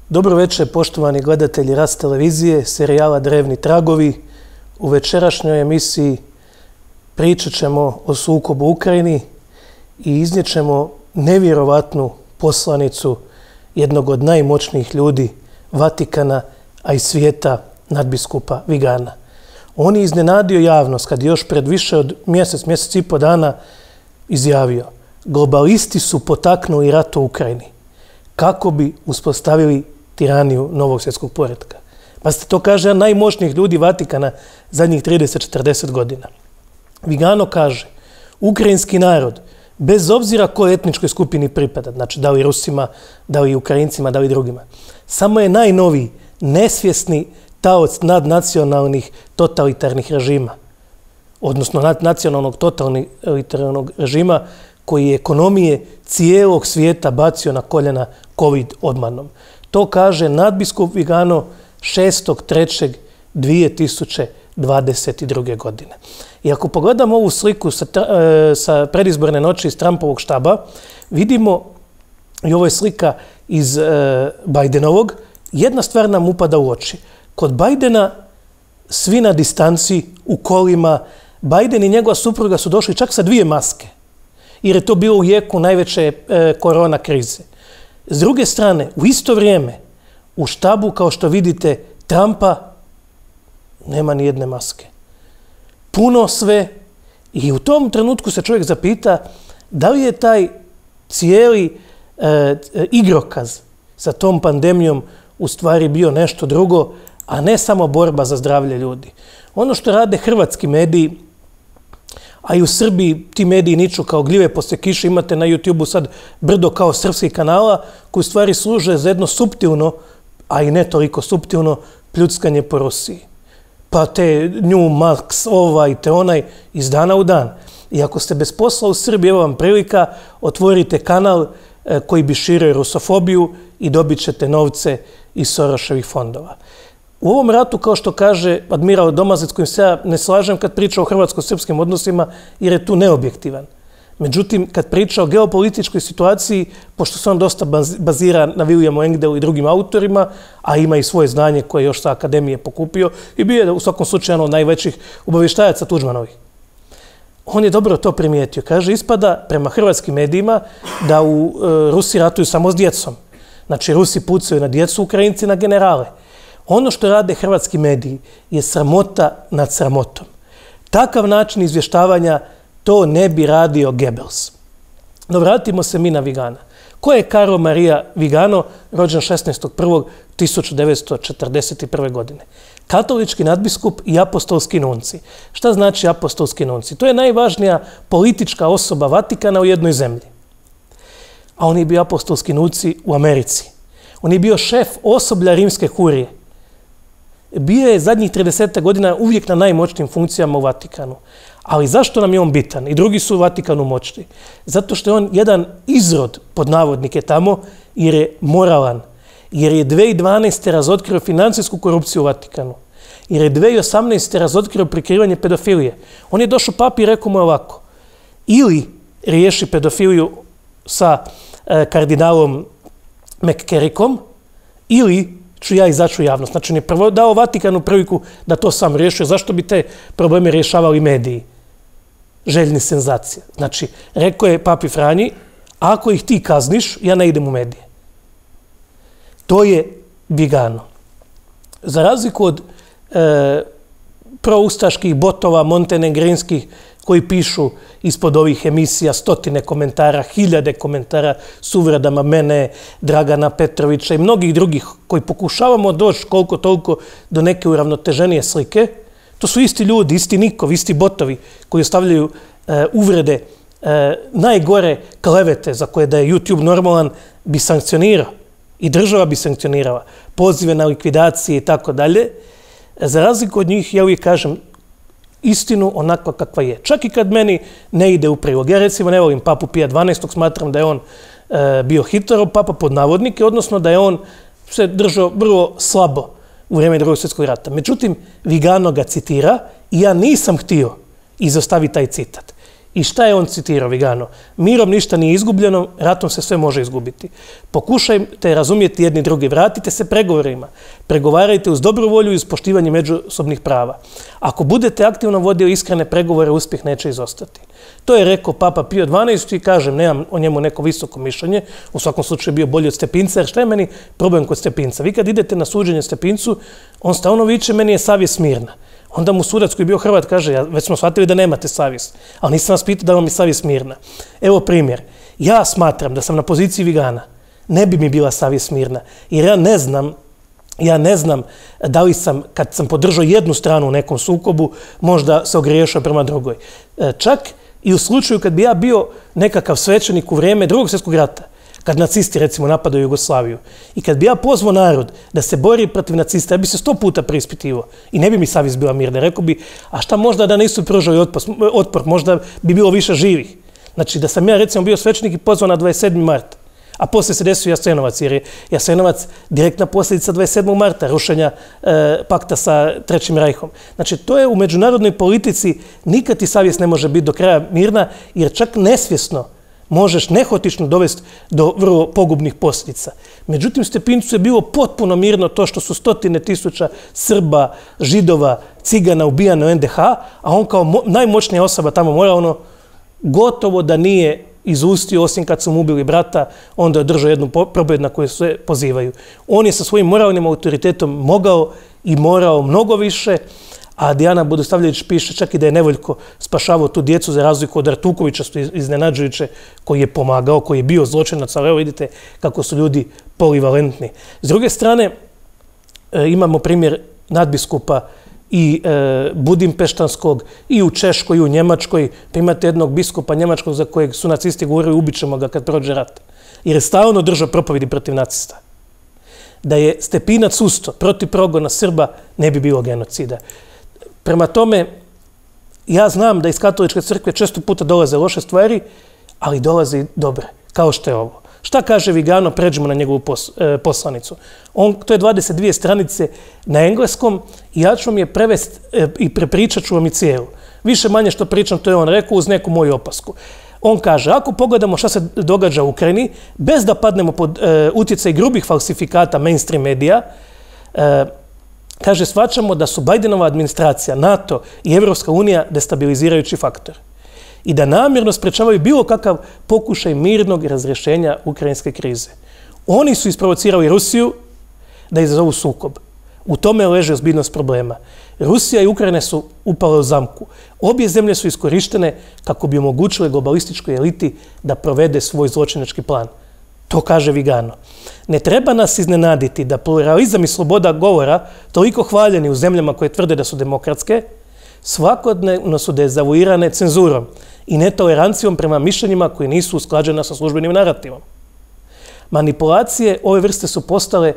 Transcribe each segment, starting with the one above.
Dobro večer, poštovani gledatelji Rast televizije, serijala Drevni tragovi. U večerašnjoj emisiji pričat ćemo o sukobu u Ukrajini i iznijećemo nevjerovatnu poslanicu jednog od najmoćnijih ljudi Vatikana, a i svijeta, nadbiskupa Vigana. On je iznenadio javnost kad je još pred više od mjesec i pol dana izjavio: globalisti su potaknuli rat u Ukrajini kako bi uspostavili tiraniju novog svjetskog poretka. Pa se to kaže jedan najmoćnijih ljudi Vatikana zadnjih 30-40 godina. Vigano kaže: ukrajinski narod, bez obzira kojoj etničkoj skupini pripada, znači da li Rusima, da li Ukrajincima, da li drugima, samo je najnoviji, nesvjesni taoc nadnacionalnih totalitarnih režima, odnosno nadnacionalnog totalitarnog režima koji je ekonomije cijelog svijeta bacio na koljena COVID odmanom. To kaže nadbiskup Vigano 6.3.2022. godine. I ako pogledamo ovu sliku sa predizborne noći iz Trumpovog štaba, vidimo, i ovo je slika iz Bidenovog, jedna stvar nam upada u oči. Kod Bidena svi na distanci, u kolima, Biden i njegova supruga su došli čak sa 2 maske, jer je to bilo u jeku najveće korona krize. S druge strane, u isto vrijeme, u štabu, kao što vidite, Trumpa nema ni jedne maske. Puno sve, i u tom trenutku se čovjek zapita da li je taj cijeli igrokaz sa tom pandemijom u stvari bio nešto drugo, a ne samo borba za zdravlje ljudi. Ono što rade hrvatski mediji, a i u Srbiji ti mediji niču kao gljive poslije kiše, imate na YouTube-u sad brdo kao srpskih kanala koji u stvari služe za jedno suptilno, a i ne toliko suptilno, pljuckanje po Rusiji. Pa te nju, Max, ovaj te onaj, iz dana u dan. I ako ste bez posla u Srbiji, evo vam prilika, otvorite kanal koji bi širio rusofobiju i dobit ćete novce iz Soroševih fondova. U ovom ratu, kao što kaže admiral Domazec, kojim se ja ne slažem kad priča o hrvatsko-srpskim odnosima, jer je tu neobjektivan. Međutim, kad priča o geopolitičkoj situaciji, pošto se on dosta bazira na Williamu Engdelu i drugim autorima, a ima i svoje znanje koje još sa akademije pokupio i bio je u svakom slučaju jedan od najvećih obavještajaca Tuđmanovih. On je dobro to primijetio. Kaže, ispada prema hrvatskim medijima da u Rusiji ratuju samo s djecom. Znači, Rusi pucaju na djecu, Ukrajinci na generale. Ono što rade hrvatski mediji je sramota nad sramotom. Takav način izvještavanja to ne bi radio Goebbels. No vratimo se mi na Vigana. Ko je Carlo Maria Vigano, rođen 16.1.1941. godine? Katolički nadbiskup i apostolski nunci. Šta znači apostolski nunci? To je najvažnija politička osoba Vatikana u jednoj zemlji. A on je bio apostolski nunci u Americi. On je bio šef osoblja rimske kurije. Bio je zadnjih 30 godina uvijek na najmoćnijim funkcijama u Vatikanu. Ali zašto nam je on bitan? I drugi su u Vatikanu moćni. Zato što je on jedan izrod, pod navodnike tamo, jer je moralan. Jer je 2012. razotkrio financijsku korupciju u Vatikanu. Jer je 2018. razotkrio prikrivanje pedofilije. On je došao papi i rekao mu ovako: ili riješi pedofiliju sa kardinalom McCarrickom, ili ću ja izaći u javnost. Znači, on je prvo dao Vatikanu priliku da to sam riješio. Zašto bi te probleme rješavali mediji? Željni senzacija. Znači, rekao je papi Franji: ako ih ti kazniš, ja ne idem u medije. To je Vigano. Za razliku od proustaških botova montenegrinskih koji pišu ispod ovih emisija stotine komentara, 1000 komentara s uvredama mene, Dragana Petrovića i mnogih drugih koji pokušavamo doći koliko toliko do neke uravnoteženije slike, to su isti ljudi, isti nikovi, isti botovi koji ostavljaju uvrede, najgore klevete za koje da je YouTube normalan bi sankcionirao i država bi sankcionirala, pozive na likvidacije i tako dalje. Za razliku od njih, ja uvijek kažem istinu onako kakva je. Čak i kad meni ne ide u prilog. Ja recimo ne volim papu Pija XII, smatram da je on bio Hitlerov papa pod navodnike, odnosno da je on se držao vrlo slabo u vrijeme Drugog svjetskog rata. Međutim, Vigano ga citira i ja nisam htio izostaviti taj citat. I šta je on citirao, Vigano? Mirom ništa nije izgubljeno, ratom se sve može izgubiti. Pokušajte razumjeti jedni drugi, vratite se pregovorima. Pregovarajte uz dobru volju i uz poštivanje međusobnih prava. Ako budete aktivno vodili iskrene pregovore, uspjeh neće izostati. To je rekao Papa Pio XII i kažem, nemam o njemu neko visoko mišljenje, u svakom slučaju bio bolji od Stepinca, jer šta je meni problem kod Stepinca? Vi kad idete na suđenje Stepincu, on stalno viče, meni je savjest mirna. Onda mu sudac koji je bio Hrvat kaže, već smo shvatili da nemate savjest, ali nisam vas pitao da vam je savjest mirna. Evo primjer, ja smatram da sam na poziciji Vigana, ne bi mi bila savjest mirna, jer ja ne znam da li sam, kad sam podržao jednu stranu u nekom sukobu, možda se ogriješio prema drugoj. Čak i u slučaju kad bi ja bio nekakav svećenik u vrijeme Drugog svjetskog rata, kad nacisti recimo napadaju Jugoslaviju i kad bi ja pozvao narod da se bori protiv nacista, ja bi se 100 puta preispitivao i ne bi mi savjest bila mirna. Rekao bi, a šta možda da nisu pružali otpor, možda bi bilo više živih. Znači da sam ja recimo bio svećenik i pozvao na 27. marta, a poslije se desio Jasenovac, jer je Jasenovac direktna posljedica 27. marta, rušenja pakta sa Trećim rajhom. Znači to je u međunarodnoj politici, nikad ti savjest ne može biti do kraja mirna, jer čak nesvjesno možeš nehotično dovesti do vrlo pogubnih posljedica. Međutim, Stepincu je bilo potpuno mirno to što su 100.000 Srba, Židova, Cigana ubijano u NDH, a on kao najmoćnija osoba tamo moralno gotovo da nije izustio, osim kad su mu ubili brata, onda je držao jednu probojed na koju se pozivaju. On je sa svojim moralnim autoritetom mogao i morao mnogo više, a Dijana Budostavljević piše čak i da je nevoljko spašavao tu djecu za razliku od Artukovića, što je iznenađujuće, koji je pomagao, koji je bio zločinac, ali evo vidite kako su ljudi polivalentni. S druge strane, imamo primjer nadbiskupa i Budimpeštanskog, i u Češkoj, i u Njemačkoj. Pa imate jednog biskupa njemačkog za kojeg su nacisti govorili ubićemo ga kad prođe rat. Jer je stalno držao propovjedi protiv nacista. Da je Stepinac ustao protiv progona Srba, ne bi bilo genocida. Prema tome, ja znam da iz katoličke crkve često puta dolaze loše stvari, ali dolaze i dobre, kao što je ovo. Šta kaže Vigano? Pređemo na njegovu poslanicu. To je 22 stranice na engleskom i ja ću vam je prevesti i prepričat ću vam i cijelu. Više manje što pričam, to je on rekao uz neku moju opasku. On kaže, ako pogledamo šta se događa u Ukrajini, bez da padnemo pod utjecaj grubih falsifikata mainstream medija, kaže, shvaćamo da su Bidenova administracija, NATO i Evropska unija destabilizirajući faktor i da namjerno sprečavaju bilo kakav pokušaj mirnog razrješenja ukrajinske krize. Oni su isprovocirali Rusiju da izazovu sukob. U tome leži ozbiljnost problema. Rusija i Ukrajina su upale u zamku. Obje zemlje su iskorištene kako bi omogućile globalističkoj eliti da provede svoj zločinački plan. To kaže Vigano. Ne treba nas iznenaditi da pluralizam i sloboda govora, toliko hvaljeni u zemljama koje tvrde da su demokratske, svakodnevno su dezavuirane cenzurom i netolerancijom prema mišljenjima koji nisu usklađena sa službenim narativom. Manipulacije ove vrste su postale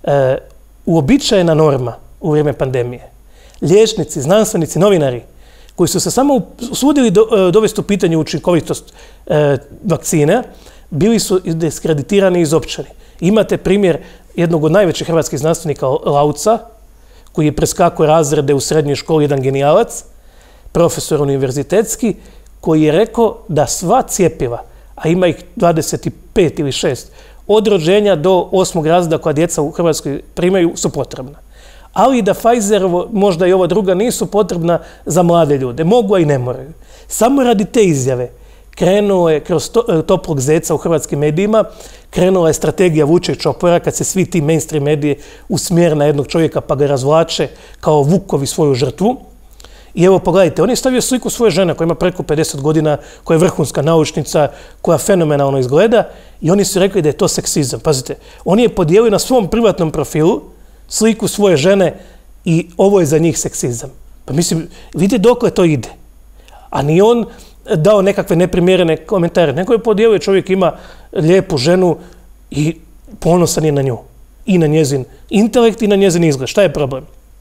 uobičajena norma u vrijeme pandemije. Liječnici, znanstvenici, novinari koji su se samo usudili dovesti u pitanje učinkovitost vakcina, bili su diskreditirani i izopćeni. Imate primjer jednog od najvećih hrvatskih znanstvenika, Lauca, koji je preskakao razrede u srednjoj školi, jedan genijalac, profesor univerzitetski, koji je rekao da sva cjepiva, a ima ih 25 ili 6, od rođenja do 8. razreda koja djeca u Hrvatskoj primaju, su potrebna. Ali da Pfizerovo, možda i ova druga, nisu potrebna za mlade ljude. Mogu, a i ne moraju. Samo radi te izjave krenuo je kroz toplog zeca u hrvatskim medijima, krenula je strategija vuče i čopora kad se svi ti mainstream medije usmjere na jednog čovjeka pa ga razvlače kao vukovi svoju žrtvu. I evo pogledajte, on je stavio sliku svoje žene koja ima preko 50 godina, koja je vrhunska naučnica, koja fenomenalno izgleda i oni su rekli da je to seksizam. Pazite, on je podijelio na svom privatnom profilu sliku svoje žene i ovo je za njih seksizam. Pa mislim, vidite dokle to ide. A ni on dao nekakve neprimjerene komentare. Neko je podijelio, čovjek ima lijepu ženu i ponosan je na nju. I na njezin intelekt i na njezin izgled. Šta je problem?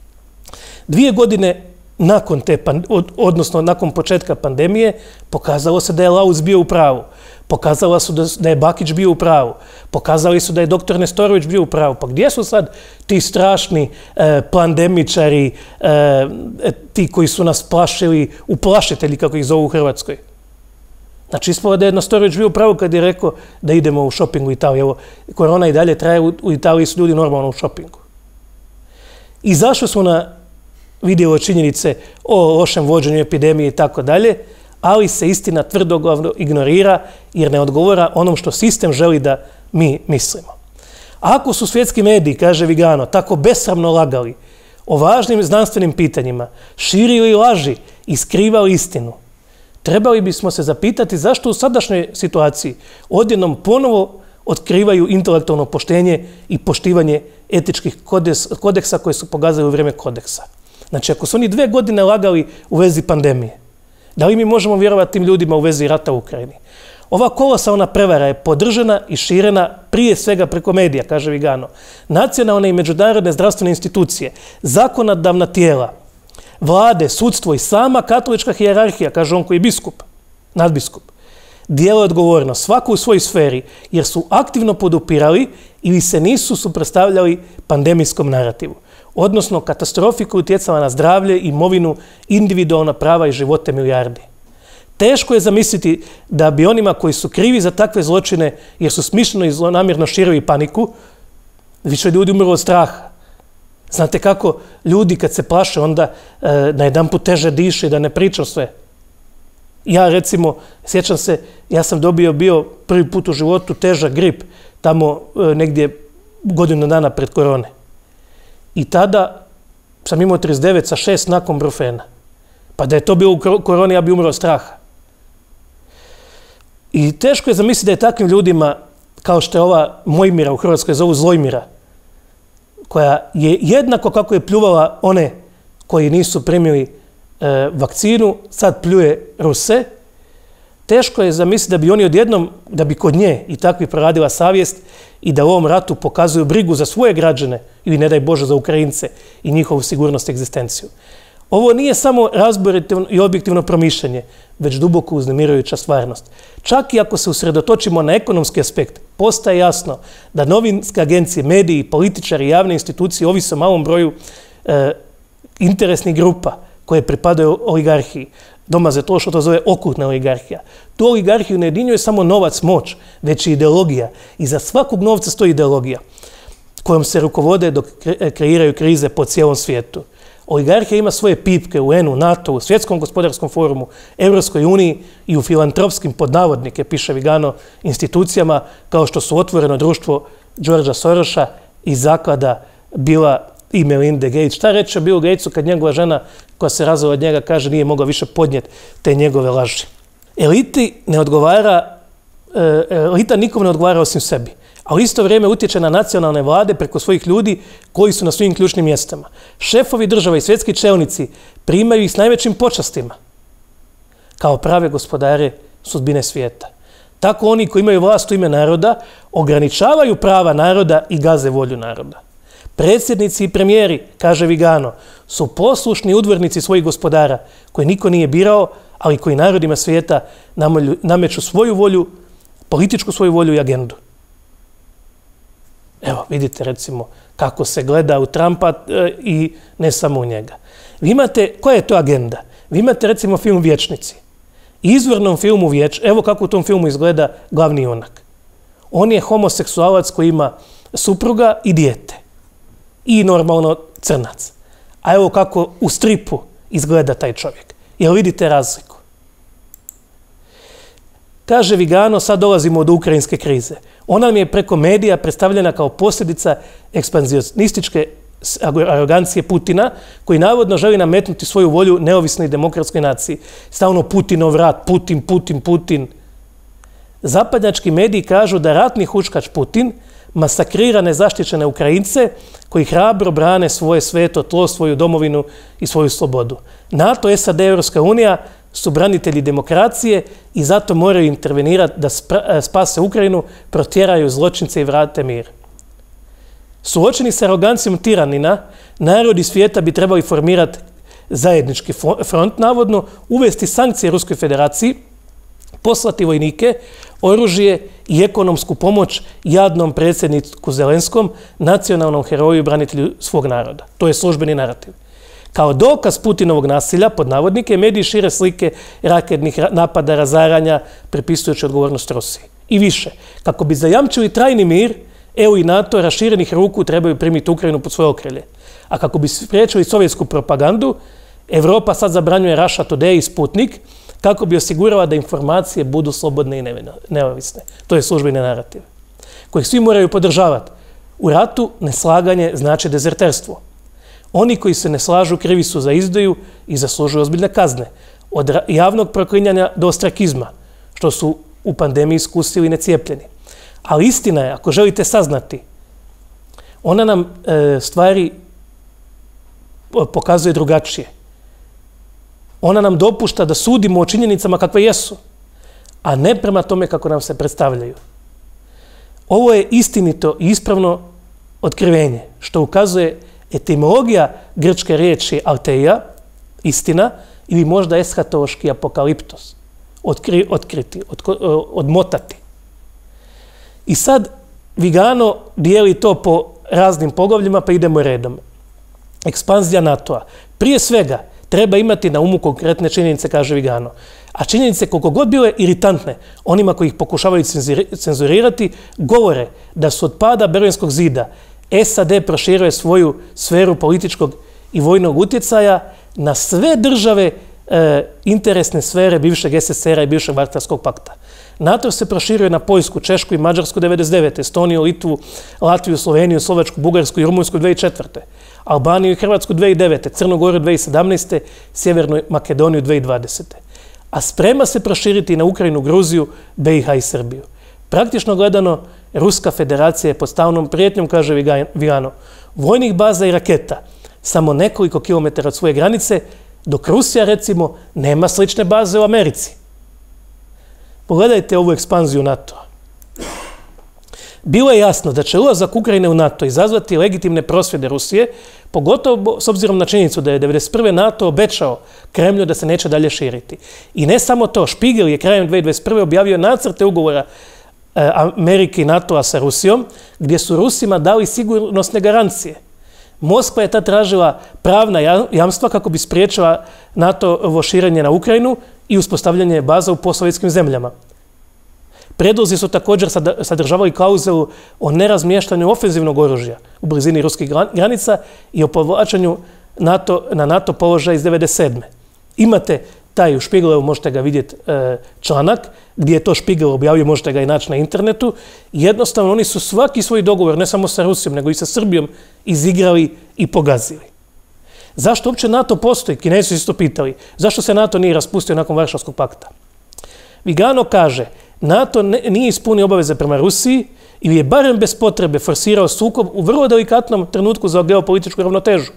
2 godine nakon odnosno nakon početka pandemije, pokazalo se da je Lauc bio u pravu. Pokazalo su da je Bakić bio u pravu. Pokazali su da je doktor Nestorović bio u pravu. Pa gdje su sad ti strašni pandemičari, ti koji su nas plašili, uplašitelji, kako ih zovu u Hrvatskoj? Znači, ispalo da je Nestorović bio pravo kad je rekao da idemo u šoping u Italiju. Evo, korona i dalje traje, u Italiji su ljudi normalno u šopingu. I zašli smo na video činjenice o lošem vođenju epidemije i tako dalje, ali se istina tvrdoglavno ignorira jer ne odgovara onom što sistem želi da mi mislimo. Ako su svjetski mediji, kaže Vigano, tako besramno lagali o važnim znanstvenim pitanjima, širili laži i skrivali istinu, trebali bismo se zapitati zašto u sadašnjoj situaciji odjednom ponovo otkrivaju intelektualno poštenje i poštivanje etičkih kodeksa koje su pogazili u vrijeme kodeksa. Znači, ako su oni 2 godine lagali u vezi pandemije, da li mi možemo vjerovati tim ljudima u vezi rata u Ukrajini? Ova kolosalna prevara je podržana i širena prije svega preko medija, kaže Vigano. Nacionalne i međunarodne zdravstvene institucije, zakonodavna tijela, vlade, sudstvo i sama katolička hijerarhija, kaže on koji je biskup, nadbiskup, dijele odgovornost svaku u svojoj sferi jer su aktivno podupirali ili se nisu suprotstavljali pandemijskom narativu, odnosno katastrofi koja je utjecala na zdravlje, imovinu, individualna prava i živote milijardi. Teško je zamisliti da bi onima koji su krivi za takve zločine jer su smišljeno i zlonamjerno širili paniku, više ljudi umrlo od straha. Znate kako ljudi kad se plaše onda najedanput teže diše da ne pričam sve. Ja recimo, sjećam se, ja sam bio prvi put u životu težak grip tamo negdje godinu dana pred korone. I tada sam imao 39 sa 6 nakon brufena. Pa da je to bilo u koroni, ja bi umro od straha. I teško je zamisliti da je takvim ljudima, kao što je ova Mojmira u Hrvatskoj zovu Zlojmira, koja je jednako kako je pljuvala one koji nisu primili vakcinu, sad pljuje Ruse, teško je zamisliti da bi oni odjednom, da bi kod nje i takvi proradila savjest i da u ovom ratu pokazuju brigu za svoje građane ili ne daj Bože za Ukrajince i njihovu sigurnost i egzistenciju. Ovo nije samo razborito i objektivno promišljanje, već duboko uznemirujuća stvarnost. Čak i ako se usredotočimo na ekonomski aspekt, postaje jasno da novinske agencije, mediji, političari i javne institucije ovise o malom broju interesnih grupa koje pripadaju oligarhiji. Domaze to što to zove okultna oligarhija. Tu oligarhiju ne jedinjuje samo novac, moć, već i ideologija. Iza svakog novca stoji ideologija kojom se rukovode dok kreiraju krize po cijelom svijetu. Oligarhija ima svoje pipke u UN-u, NATO-u, Svjetskom gospodarskom forumu, Europskoj uniji i u filantropskim podnavodnike, piše Vigano, institucijama kao što su Otvoreno društvo Georgea Sorosa i zaklada Billa i Melinda Gates. Šta reći o Billu Gatesu kad njegova žena koja se razvela od njega kaže nije mogla više podnijeti te njegove laži? Elita nikom ne odgovara osim sebi, a u isto vrijeme utječe na nacionalne vlade preko svojih ljudi koji su na svim ključnim mjestima. Šefovi država i svjetski čelnici primaju ih s najvećim počastima kao prave gospodare sudbine svijeta. Tako oni koji imaju vlast u ime naroda ograničavaju prava naroda i gaze volju naroda. Predsjednici i premijeri, kaže Vigano, su poslušni udvornici svojih gospodara koje niko nije birao, ali koji narodima svijeta nameću svoju volju, političku svoju volju i agendu. Evo, vidite recimo kako se gleda u Trumpa i ne samo u njega. Vi imate, koja je to agenda? Vi imate recimo film Vječnici. Izvornom filmu evo kako u tom filmu izgleda glavni junak. On je homoseksualac koji ima supruga i dijete. I normalno crnac. A evo kako u stripu izgleda taj čovjek. Jel vidite razliku? Kaže Vigano, sad dolazimo do ukrajinske krize. Ona nam je preko medija predstavljena kao posljedica ekspanzionističke arogancije Putina, koji navodno želi nametnuti svoju volju neovisnoj demokratskoj naciji. Stalno Putinov rat, Putin. Zapadnjački mediji kažu da ratni huškač Putin masakrira nezaštićene Ukrajince koji hrabro brane svoje sveto tlo, svoju domovinu i svoju slobodu. NATO, SAD, Europska unija su branitelji demokracije i zato moraju intervenirati da spase Ukrajinu, protjeraju zločince i vrate mir. Suočeni s arogancijom tiranina, narodi svijeta bi trebali formirati zajednički front, navodno, uvesti sankcije Ruskoj federaciji, poslati vojnike, oružje i ekonomsku pomoć jadnom predsjedniku Zelenskom, nacionalnom heroju i branitelju svog naroda. To je službeni narativ. Kao dokaz Putinovog nasilja, pod navodnike, mediji šire slike raketnih napada, razaranja, pripisujući odgovornost Rusiji. I više, kako bi zajamčili trajni mir, EU i NATO raširenih ruku trebaju primiti Ukrajinu pod svoje okrilje. A kako bi spriječili sovjetsku propagandu, Europa sad zabranjuje Russia Today i Sputnik kako bi osigurala da informacije budu slobodne i neovisne. To je službeni narativ, kojeg svi moraju podržavati. U ratu neslaganje znači dezerterstvo. Oni koji se ne slažu krivi su za izdaju i zaslužuju ozbiljne kazne. Od javnog proklinjanja do ostrakizma, što su u pandemiji iskusili necijepljeni. Ali istina je, ako želite saznati, ona nam stvari pokazuje drugačije. Ona nam dopušta da sudimo o činjenicama kakve jesu, a ne prema tome kako nam se predstavljaju. Ovo je istinito i ispravno otkrivenje, što ukazuje etimologija grčke riječi alteia, istina, ili možda eshatološki apokaliptos, otkriti, odmotati. I sad Vigano dijeli to po raznim poglavljima, pa idemo redom. Ekspanzija NATO-a. Prije svega treba imati na umu konkretne činjenice, kaže Vigano. A činjenice, koliko god bile iritantne onima koji ih pokušavaju cenzurirati, govore da su od pada Berlinskog zida SAD proširuje svoju sferu političkog i vojnog utjecaja na sve države interesne sfere bivšeg SSR-a i bivšeg Varšavskog pakta. NATO se proširuje na Poljsku, Češku i Mađarsku 1999. Estoniju, Litvu, Latviju, Sloveniju, Slovačku, Bugarsku i Rumunjsku 2004. Albaniju i Hrvatsku 2009. Crnu Goru 2017. Sjevernu Makedoniju 2020. A sprema se proširiti na Ukrajinu, Gruziju, BiH i Srbiju. Praktično gledano, Ruska federacija je pod stalnom prijetnjom, kaže Vigano, vojnih baza i raketa samo nekoliko kilometara od svoje granice, dok Rusija, recimo, nema slične baze u Americi. Pogledajte ovu ekspanziju NATO-a. Bilo je jasno da će ulazak Ukrajine u NATO izazvati legitimne prosvjede Rusije, pogotovo s obzirom na činjenicu da je 1991. NATO obećao Kremlju da se neće dalje širiti. I ne samo to, Špigel je krajem 2021. objavio nacrte ugovora Amerike i NATO-a sa Rusijom, gdje su Rusima dali sigurnosne garancije. Moskva je tad tražila pravna jamstva kako bi spriječila NATO-ovo širenje na Ukrajinu i uspostavljanje baza u postsovjetskim zemljama. Predlozi su također sadržavali klauzulu o nerazmještanju ofenzivnog oružja u blizini ruskih granica i o povlačenju na NATO položaj iz 1997. Imate taj u Špigelu, možete ga vidjeti članak, gdje je to Špigel objavio, možete ga i naći na internetu. Jednostavno, oni su svaki svoj dogovor, ne samo sa Rusijom, nego i sa Srbijom, izigrali i pogazili. Zašto uopće NATO postoji? Kinezi su isto pitali. Zašto se NATO nije raspustio nakon Varšavskog pakta? Vigano kaže, NATO nije ispunio obaveze prema Rusiji ili je barem bez potrebe forsirao sukob u vrlo delikatnom trenutku za geopolitičku ravnotežu.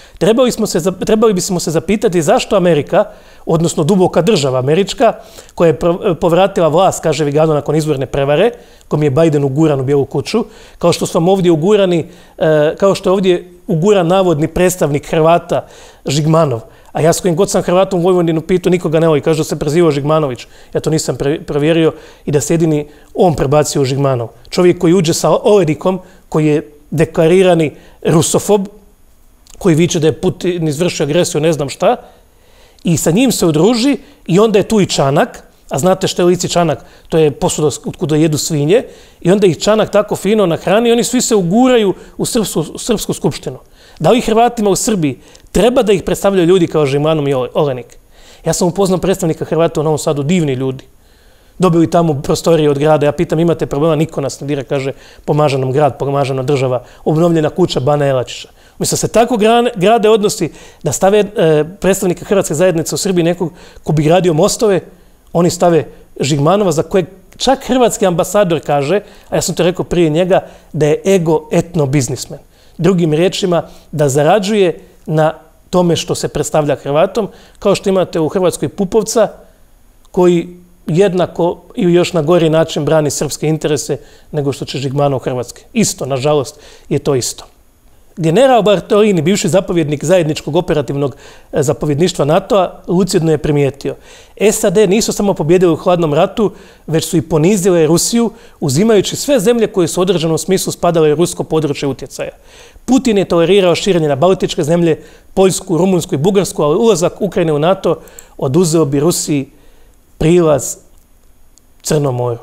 Trebali bismo se zapitati zašto Amerika, odnosno duboka država američka, koja je povratila vlast, kaže Vigano, nakon izborne prevare, kojom je Biden uguran u Bijelu kuću, kao što su vam ovdje ugurani, kao što je ovdje uguran navodni predstavnik Hrvata Žigmanov. A ja s kojim god sam Hrvatom u Vojvodinu pitao, nikoga ne voli, kaže da se prezivao Žigmanović. Ja to nisam provjerio i da se jedini on prebacio u Žigmanov. Čovjek koji uđe sa Oledikom, koji je deklarirani rusofob, koji viče da je Putin izvršio agresiju, ne znam šta, i sa njim se udruži i onda je tu i Čanak, a znate što je lici Čanak, to je posuda kuda jedu svinje, i onda ih Čanak tako fino nahrani i oni svi se uguraju u Srpsku skupštinu. Da li Hrvatima u Srbiji treba da ih predstavljaju ljudi kao Žigmanov i Olenik? Ja sam upoznao predstavnika Hrvata u Novom Sadu, divni ljudi. Dobili tamo prostorije od grada, ja pitam imate problema, niko nas ne dira, kaže pomaže nam grad, pomaže nam država, obnovljena kuća Bana Jelačića. Mislim se tako grade odnosi da stave predstavnika Hrvatske zajednice u Srbiji nekog ko bi gradio mostove, oni stave Žigmanova za kojeg čak hrvatski ambasador kaže, a ja sam to rekao prije njega, da je ego etno biznismen. Drugim riječima, da zarađuje na tome što se predstavlja Hrvatom, kao što imate u Hrvatskoj Pupovca, koji jednako i još na gori način brani srpske interese nego što će Žigmanov Hrvatske. Isto, nažalost, je to isto. General Bartolini, bivši zapovjednik zajedničkog operativnog zapovjedništva NATO-a, lucidno je primijetio. SAD nisu samo pobjedili u hladnom ratu, već su i ponizile Rusiju, uzimajući sve zemlje koje su u određenom smislu spadale u rusko područje utjecaja. Putin je tolerirao širenje na baltičke zemlje, Poljsku, Rumunjsku i Bugarsku, ali ulazak Ukrajine u NATO oduzeo bi Rusiji prilaz Crnom moru.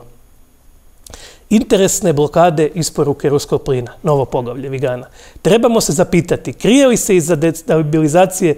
Interesne blokade isporuke ruskog plina, novo poglavlje Vigana. Trebamo se zapitati, krije li se iza destabilizacije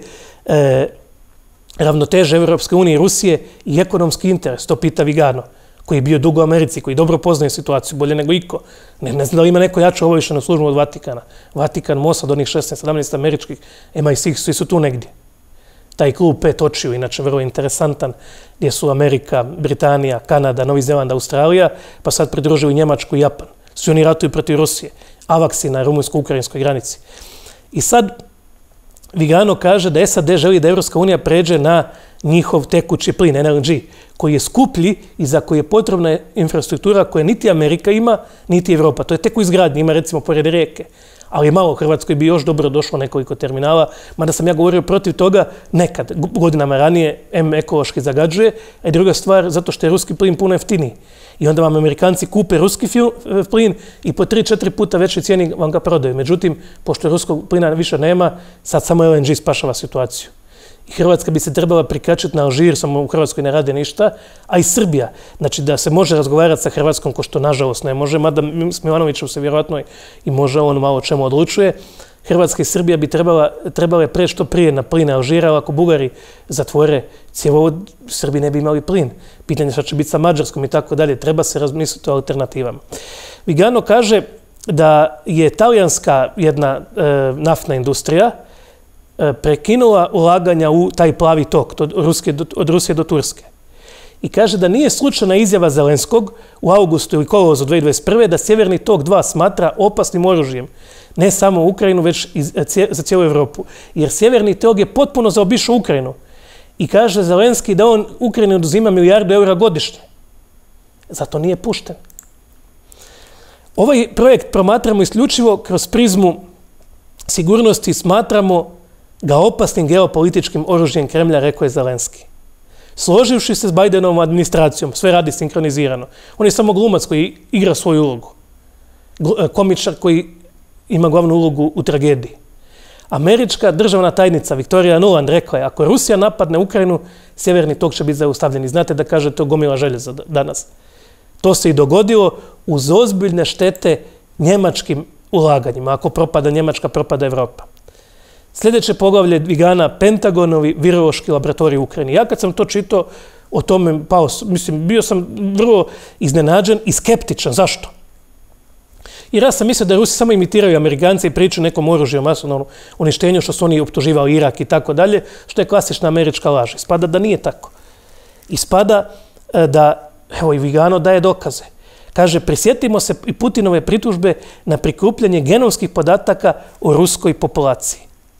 ravnoteže Europske unije i Rusije i ekonomski interes, to pita Vigano, koji je bio dugo u Americi, koji dobro poznaje situaciju, bolje nego iko. Ne znam da li ima neko jaču obavještajnu službu od Vatikana. Vatikan, Mossad, onih 16-17 američkih, MI6, svi su tu negdje. Taj klub 5 očiju, inače vrlo interesantan, gdje su Amerika, Britanija, Kanada, Novi Zeland, Australija, pa sad pridružuju Njemačku i Japan. Svi oni ratuju protiv Rusije. Avaksi na rumunjsko-ukrajinskoj granici. I sad Vigano kaže da SAD želi da Europska unija pređe na njihov tekući plin, LNG, koji je skuplji i za koji je potrebna infrastruktura koje niti Amerika ima, niti Evropa. To je tek u izgradnji, ima recimo pored rijeke. Ali malo u Hrvatskoj bi još dobro došlo nekoliko terminala, mada sam ja govorio protiv toga nekad, godinama ranije, ekološki zagađuje, a druga stvar, zato što je ruski plin puno jeftiniji. I onda vam Amerikanci kupe ruski plin i po 3-4 puta većoj cijeni vam ga prodaju. Međutim, pošto ruskog plina više nema, sad samo LNG spašava situaciju. I Hrvatska bi se trebala prikačiti na Alžir, samo u Hrvatskoj ne rade ništa, a i Srbija. Znači da se može razgovarati sa Hrvatskom, ko što nažalost ne može, mada s Milanovićem se vjerojatno i može on malo čemu odlučuje. Hrvatska i Srbija bi trebale preći što prije na plin Alžira, ali ako Bugari zatvore cjevovod, Srbi ne bi imali plin. Pitanje šta će biti sa Mađarskom i tako dalje. Treba se razmisliti o alternativama. Vigano kaže da je talijanska jedna naftna industrija prekinula ulaganja u taj plavi tok od Rusije do Turske. I kaže da nije slučajna izjava Zelenskog u augustu ili kolovozu 2021. da Sjeverni tok 2 smatra opasnim oružjem, ne samo Ukrajinu, već i za cijelu Europu. Jer Sjeverni tok je potpuno zaobišao Ukrajinu. I kaže Zelenski da on Ukrajini oduzima $1 milijardu godišnje. Zato nije pušten. Ovaj projekt promatramo isključivo kroz prizmu sigurnosti, smatramo ga opasnim geopolitičkim oružjem Kremlja, rekao je Zelenski. Složivši se s Bidenovom administracijom, sve radi sinkronizirano. On je samo glumac koji igra svoju ulogu. Komičar koji ima glavnu ulogu u tragediji. Američka državna tajnica Victoria Nuland rekla je, ako Rusija napadne Ukrajinu, Sjeverni tok će biti zaustavljen. I znate da kaže to gomila željeza danas. To se i dogodilo uz ozbiljne štete njemačkim ulaganjima. Ako propada Njemačka, propada Evropa. Sljedeće poglavlje Vigana, Pentagonovi virološki laboratorij u Ukrajini. Ja kad sam to čitao, o tome pao, mislim, bio sam vrlo iznenađen i skeptičan. Zašto? Jer ja sam mislio da Rusi samo imitiraju Amerikanci i pričaju nekom oružju, masovnom uništenju, što su oni optuživali Irak i tako dalje, što je klasična američka laž. Ispada da nije tako. Ispada da, evo i Vigano daje dokaze. Kaže, prisjetimo se i Putinove pritužbe na prikupljanje genomskih podataka o ruskoj populaciji.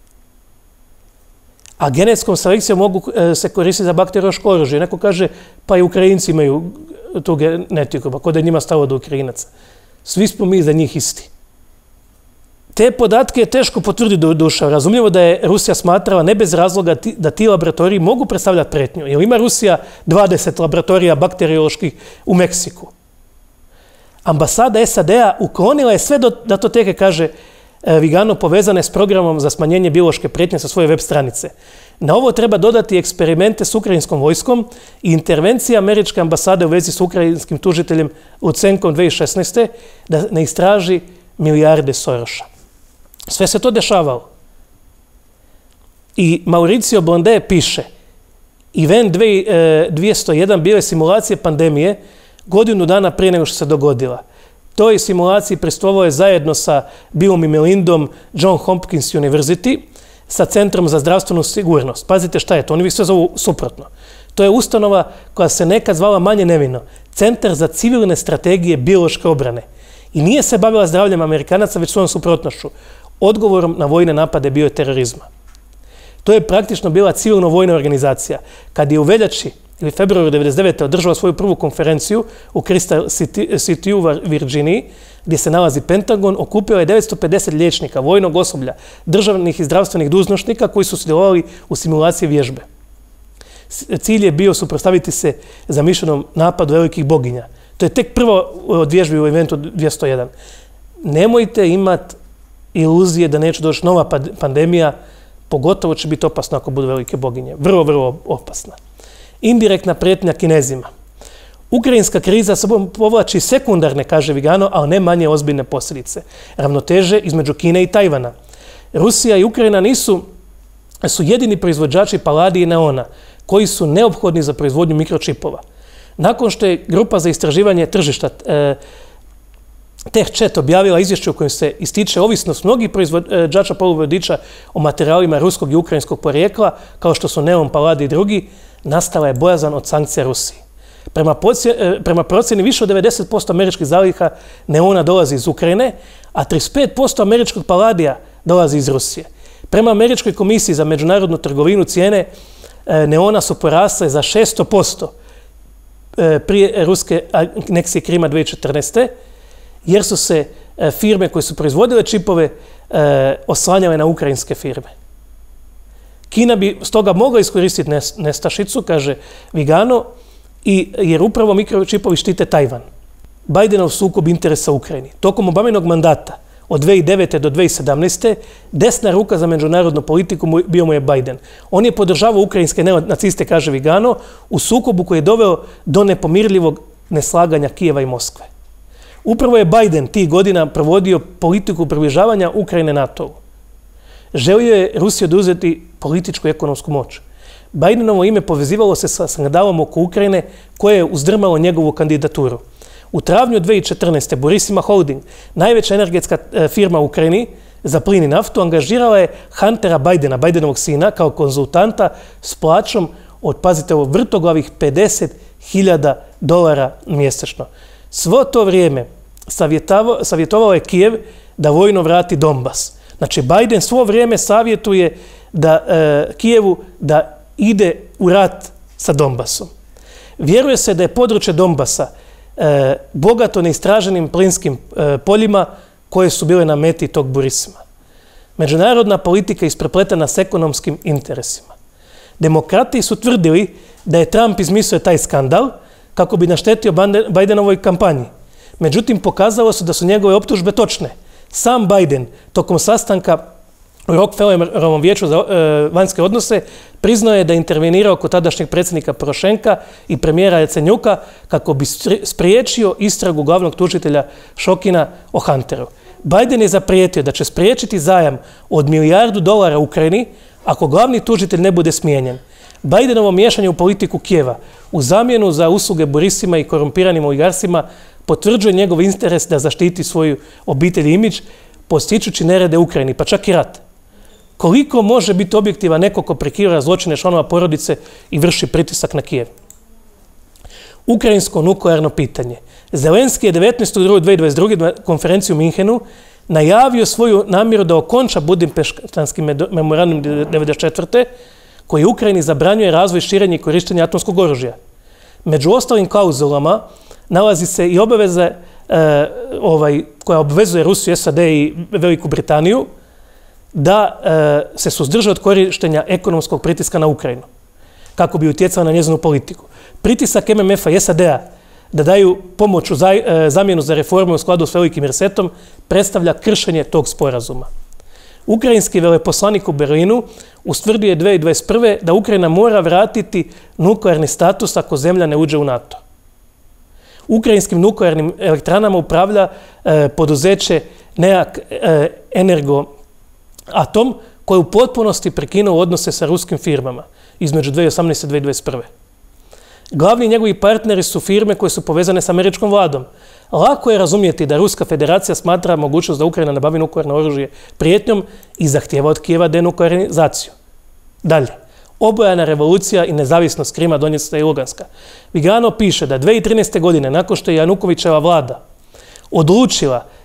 A genetskom selekcijom mogu se koristiti za bakteriološko oružje. Neko kaže, pa i Ukrajinci imaju tu genetiku, pa kod da je njima stalo do Ukrajinaca. Svi smo mi za njih isti. Te podatke je teško potvrditi do duša. Razumljivo da je Rusija smatrala ne bez razloga da ti laboratoriji mogu predstavljati pretnju. Jer ima Rusija 20 laboratorija bakterioloških u Meksiku. Ambasada SAD-a uklonila je sve datoteke, kaže Vigano, povezane s programom za smanjenje biološke prijetnje sa svoje web stranice. Na ovo treba dodati eksperimente s ukrajinskom vojskom i intervencija američke ambasade u vezi s ukrajinskim tužiteljem Lucenkom 2016. da ne istraži milijarde Soroša. Sve se to dešavalo. I Mauricio Blondet piše, Event 201 bile simulacije pandemije godinu dana prije nego što se dogodila. Toj simulaciji prisustvovao je zajedno sa Billom i Melindom John Hopkins University sa Centrom za zdravstvenu sigurnost. Pazite šta je to, oni ih sve zovu suprotno. To je ustanova koja se nekad zvala manje nevino, Centar za civilne strategije biološke obrane. I nije se bavila zdravljem Amerikanaca, već svojom suprotnošću. Odgovorom na vojne napade bioterorizma. To je praktično bila civilno-vojna organizacija. Kad je u veljači ili februaru 1999. održala svoju prvu konferenciju u Crystal City u Virginiji, gdje se nalazi Pentagon, okupio je 950 liječnika, vojnog osoblja, državnih i zdravstvenih dužnosnika koji su sudjelovali u simulaciji vježbe. Cilj je bio suprotstaviti se zamišljenom napadu velikih boginja. To je tek prvo od vježbi u eventu 201. Nemojte imati iluzije da neće doći nova pandemija, pogotovo će biti opasno ako budu velike boginje. Vrlo, vrlo opasna. Indirektna prijetnja Kinezima. Ukrajinska kriza sobom povlači sekundarne, kaže Vigano, ali ne manje ozbiljne posljedice. Ravnoteže između Kine i Tajvana. Rusija i Ukrajina su jedini proizvođači paladija i neona, koji su neophodni za proizvodnju mikročipova. Nakon što je grupa za istraživanje tržišta TechChat objavila izvješće u kojem se ističe ovisnost mnogih proizvođača poluvodiča o materijalima ruskog i ukrajinskog porijekla, kao što su neon, paladij i drugi, nastala je bojazan od sankcija Rusiji. Prema procjeni više od 90% američkih zaliha neona dolazi iz Ukrajine, a 35% američkog paladija dolazi iz Rusije. Prema Američkoj komisiji za međunarodnu trgovinu cijene neona su porasle za 600% prije ruske aneksije Krima 2014. jer su se firme koje su proizvodile čipove oslanjale na ukrajinske firme. Kina bi stoga mogla iskoristiti nestašicu, kaže Vigano, jer upravo mikročipovi štite Tajvan. Bidenov sukob interesa u Ukrajini. Tokom Obaminog mandata od 2009. do 2017. desna ruka za međunarodnu politiku bio mu je Biden. On je podržavao ukrajinske neonaciste, kaže Vigano, u sukobu koji je doveo do nepomirljivog neslaganja Kijeva i Moskve. Upravo je Biden tih godina provodio politiku približavanja Ukrajine NATO-u. Želio je Rusiju oduzeti političku i ekonomsku moć. Bidenovo ime povezivalo se sa skandalom oko Ukrajine koje je uzdrmalo njegovu kandidaturu. U travnju 2014. Burisma Holding, najveća energetska firma u Ukrajini za plin i naftu, angažirala je Huntera Bidena, Bidenovog sina, kao konzultanta s plaćom od, pazite ovo, vrtoglavih $50.000 mjesečno. Svo to vrijeme savjetovao je Kijev da vojno vrati Donbas. Znači, Biden svo vrijeme savjetuje Kijevu da ide u rat sa Donbasom. Vjeruje se da je područje Donbasa bogato neistraženim plinskim poljima koje su bile na meti tog Burisma. Međunarodna politika isprepletena s ekonomskim interesima. Demokrati su tvrdili da je Trump izmislio taj skandal kako bi naštetio Bidenovoj kampanji. Međutim, pokazalo se da su njegove optužbe točne. Sam Biden, tokom sastanka u Rockefellerovom vijeću za vanjske odnose, priznao je da je intervenirao kod tadašnjeg predsjednika Porošenka i premijera Jacenjuka kako bi spriječio istragu glavnog tužitelja Šokina o Hunteru. Biden je zaprijetio da će spriječiti zajam od $1 milijardu Ukrajini ako glavni tužitelj ne bude smijenjen. Bidenovo miješanje u politiku Kijeva u zamjenu za usluge Burisima i korumpiranim oligarsima potvrđuje njegov interes da zaštiti svoju obitelj i imidž, postičući nerede u Ukrajini, pa čak i rat. Koliko može biti objektivan neko ko prikriva zločine članova porodice i vrši pritisak na Kijev? Ukrajinsko nuklearno pitanje. Zelenski je 19.2.2022. na konferenciji u Minhenu najavio svoju namjeru da okonča Budimpeštanski memorandum 1994. koji Ukrajini zabranjuje razvoj, širenje i korištenje atomskog oružja. Među ostalim klauzulama nalazi se i obaveza koja obvezuje Rusiju, SAD i Veliku Britaniju da se suzdrže od korištenja ekonomskog pritiska na Ukrajinu, kako bi utjecala na njezinu politiku. Pritisak MMF-a i SAD-a da daju pomoć u zamjenu za reforme u skladu s Velikim resetom predstavlja kršenje tog sporazuma. Ukrajinski veleposlanik u Berlinu ustvrdio je 2021. da Ukrajina mora vratiti nuklearni status ako zemlja ne uđe u NATO. Ukrajinskim nuklearnim elektranama upravlja poduzeće NEAK Energoatom, koje u potpunosti prekinuo odnose sa ruskim firmama između 2018. i 2021. Glavni njegovi partneri su firme koje su povezane s američkom vladom. Lako je razumjeti da Ruska federacija smatra mogućnost da Ukrajina nabavi nuklearno oružje prijetnjom i zahtijeva od Kijeva denuklearizaciju. Dalje. Obojana revolucija i nezavisnost Krima, Donjecka i Luganska. Vigano piše da 2013. godine, nakon što je Janukovićeva vlada odlučila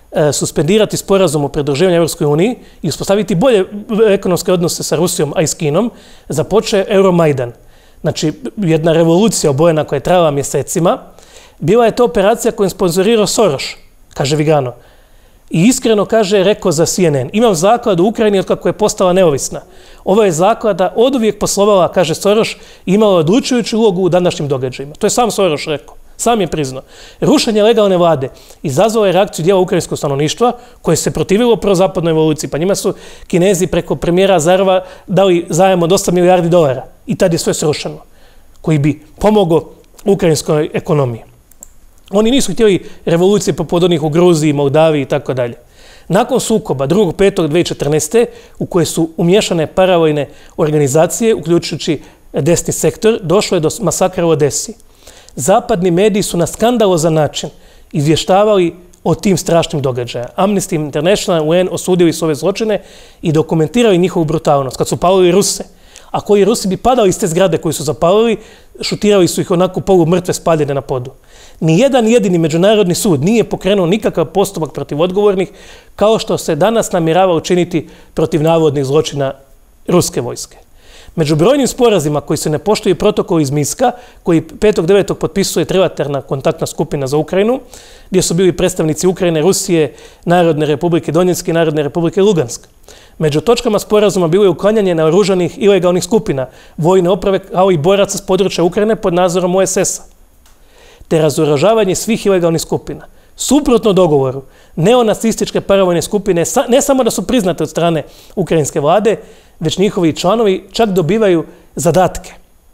suspendirati sporazum o pridruživanju Europskoj uniji i uspostaviti bolje ekonomske odnose sa Rusijom, a i s Kinom, započeo Euromajdan. Znači, jedna revolucija obojena koja je trajala mjesecima. Bila je to operacija koju je sponzorirao Soros, kaže Vigano. I iskreno rekao za CNN, imam zakladu u Ukrajini od kako je postala neovisna. Ova je zaklada oduvijek poslovala, kaže Soros, i imala odlučujuću ulogu u današnjim događajima. To je sam Soros rekao. Sam je priznao. Rušenje legalne vlade izazvalo je reakciju dijela ukrajinskog stanovništva koje se protivilo prozapadnoj evoluciji. Pa njima su Kinezi preko premijera Azarova dali zajam od 8 milijardi dolara. I tad je sve srušeno. Koji bi pomogao ukrajinskoj ekonomiji. Oni nisu htjeli revolucije poput onih u Gruziji, Moldaviji i tako dalje. Nakon sukoba 2.5.2014. u koje su umješane paravojne organizacije, uključujući desni sektor, došlo je do masakra u Odesi. Zapadni mediji su na skandalozan način izvještavali o tim strašnim događajima. Amnesty International, UN osudili su ove zločine i dokumentirali njihovu brutalnost. Kad su palili Ruse, a koji Rusi bi padali iz te zgrade koju su zapalili, šutirali su ih onako polumrtve spaljene na podu. Nijedan jedini međunarodni sud nije pokrenuo nikakav postupak protiv odgovornih, kao što se danas namjerava učiniti protiv navodnih zločina ruske vojske. Među brojnim sporazima koji se ne poštuju protokol iz Minska, koji 5.9. potpisuje trilateralna kontaktna skupina za Ukrajinu, gdje su bili predstavnici Ukrajine, Rusije, Narodne republike Donjecke i Narodne republike Lugansk. Među točkama sporazuma bilo je uklanjanje naoružanih ilegalnih skupina, vojne oprave, kao i boraca s područja Ukrajine pod nadzorom OSS-a, te razoružavanje svih ilegalnih skupina. Suprotno dogovoru, neonacističke paravojne skupine ne samo da su priznate od strane ukrajinske vlade, već njihovi članovi čak dobivaju zadatke.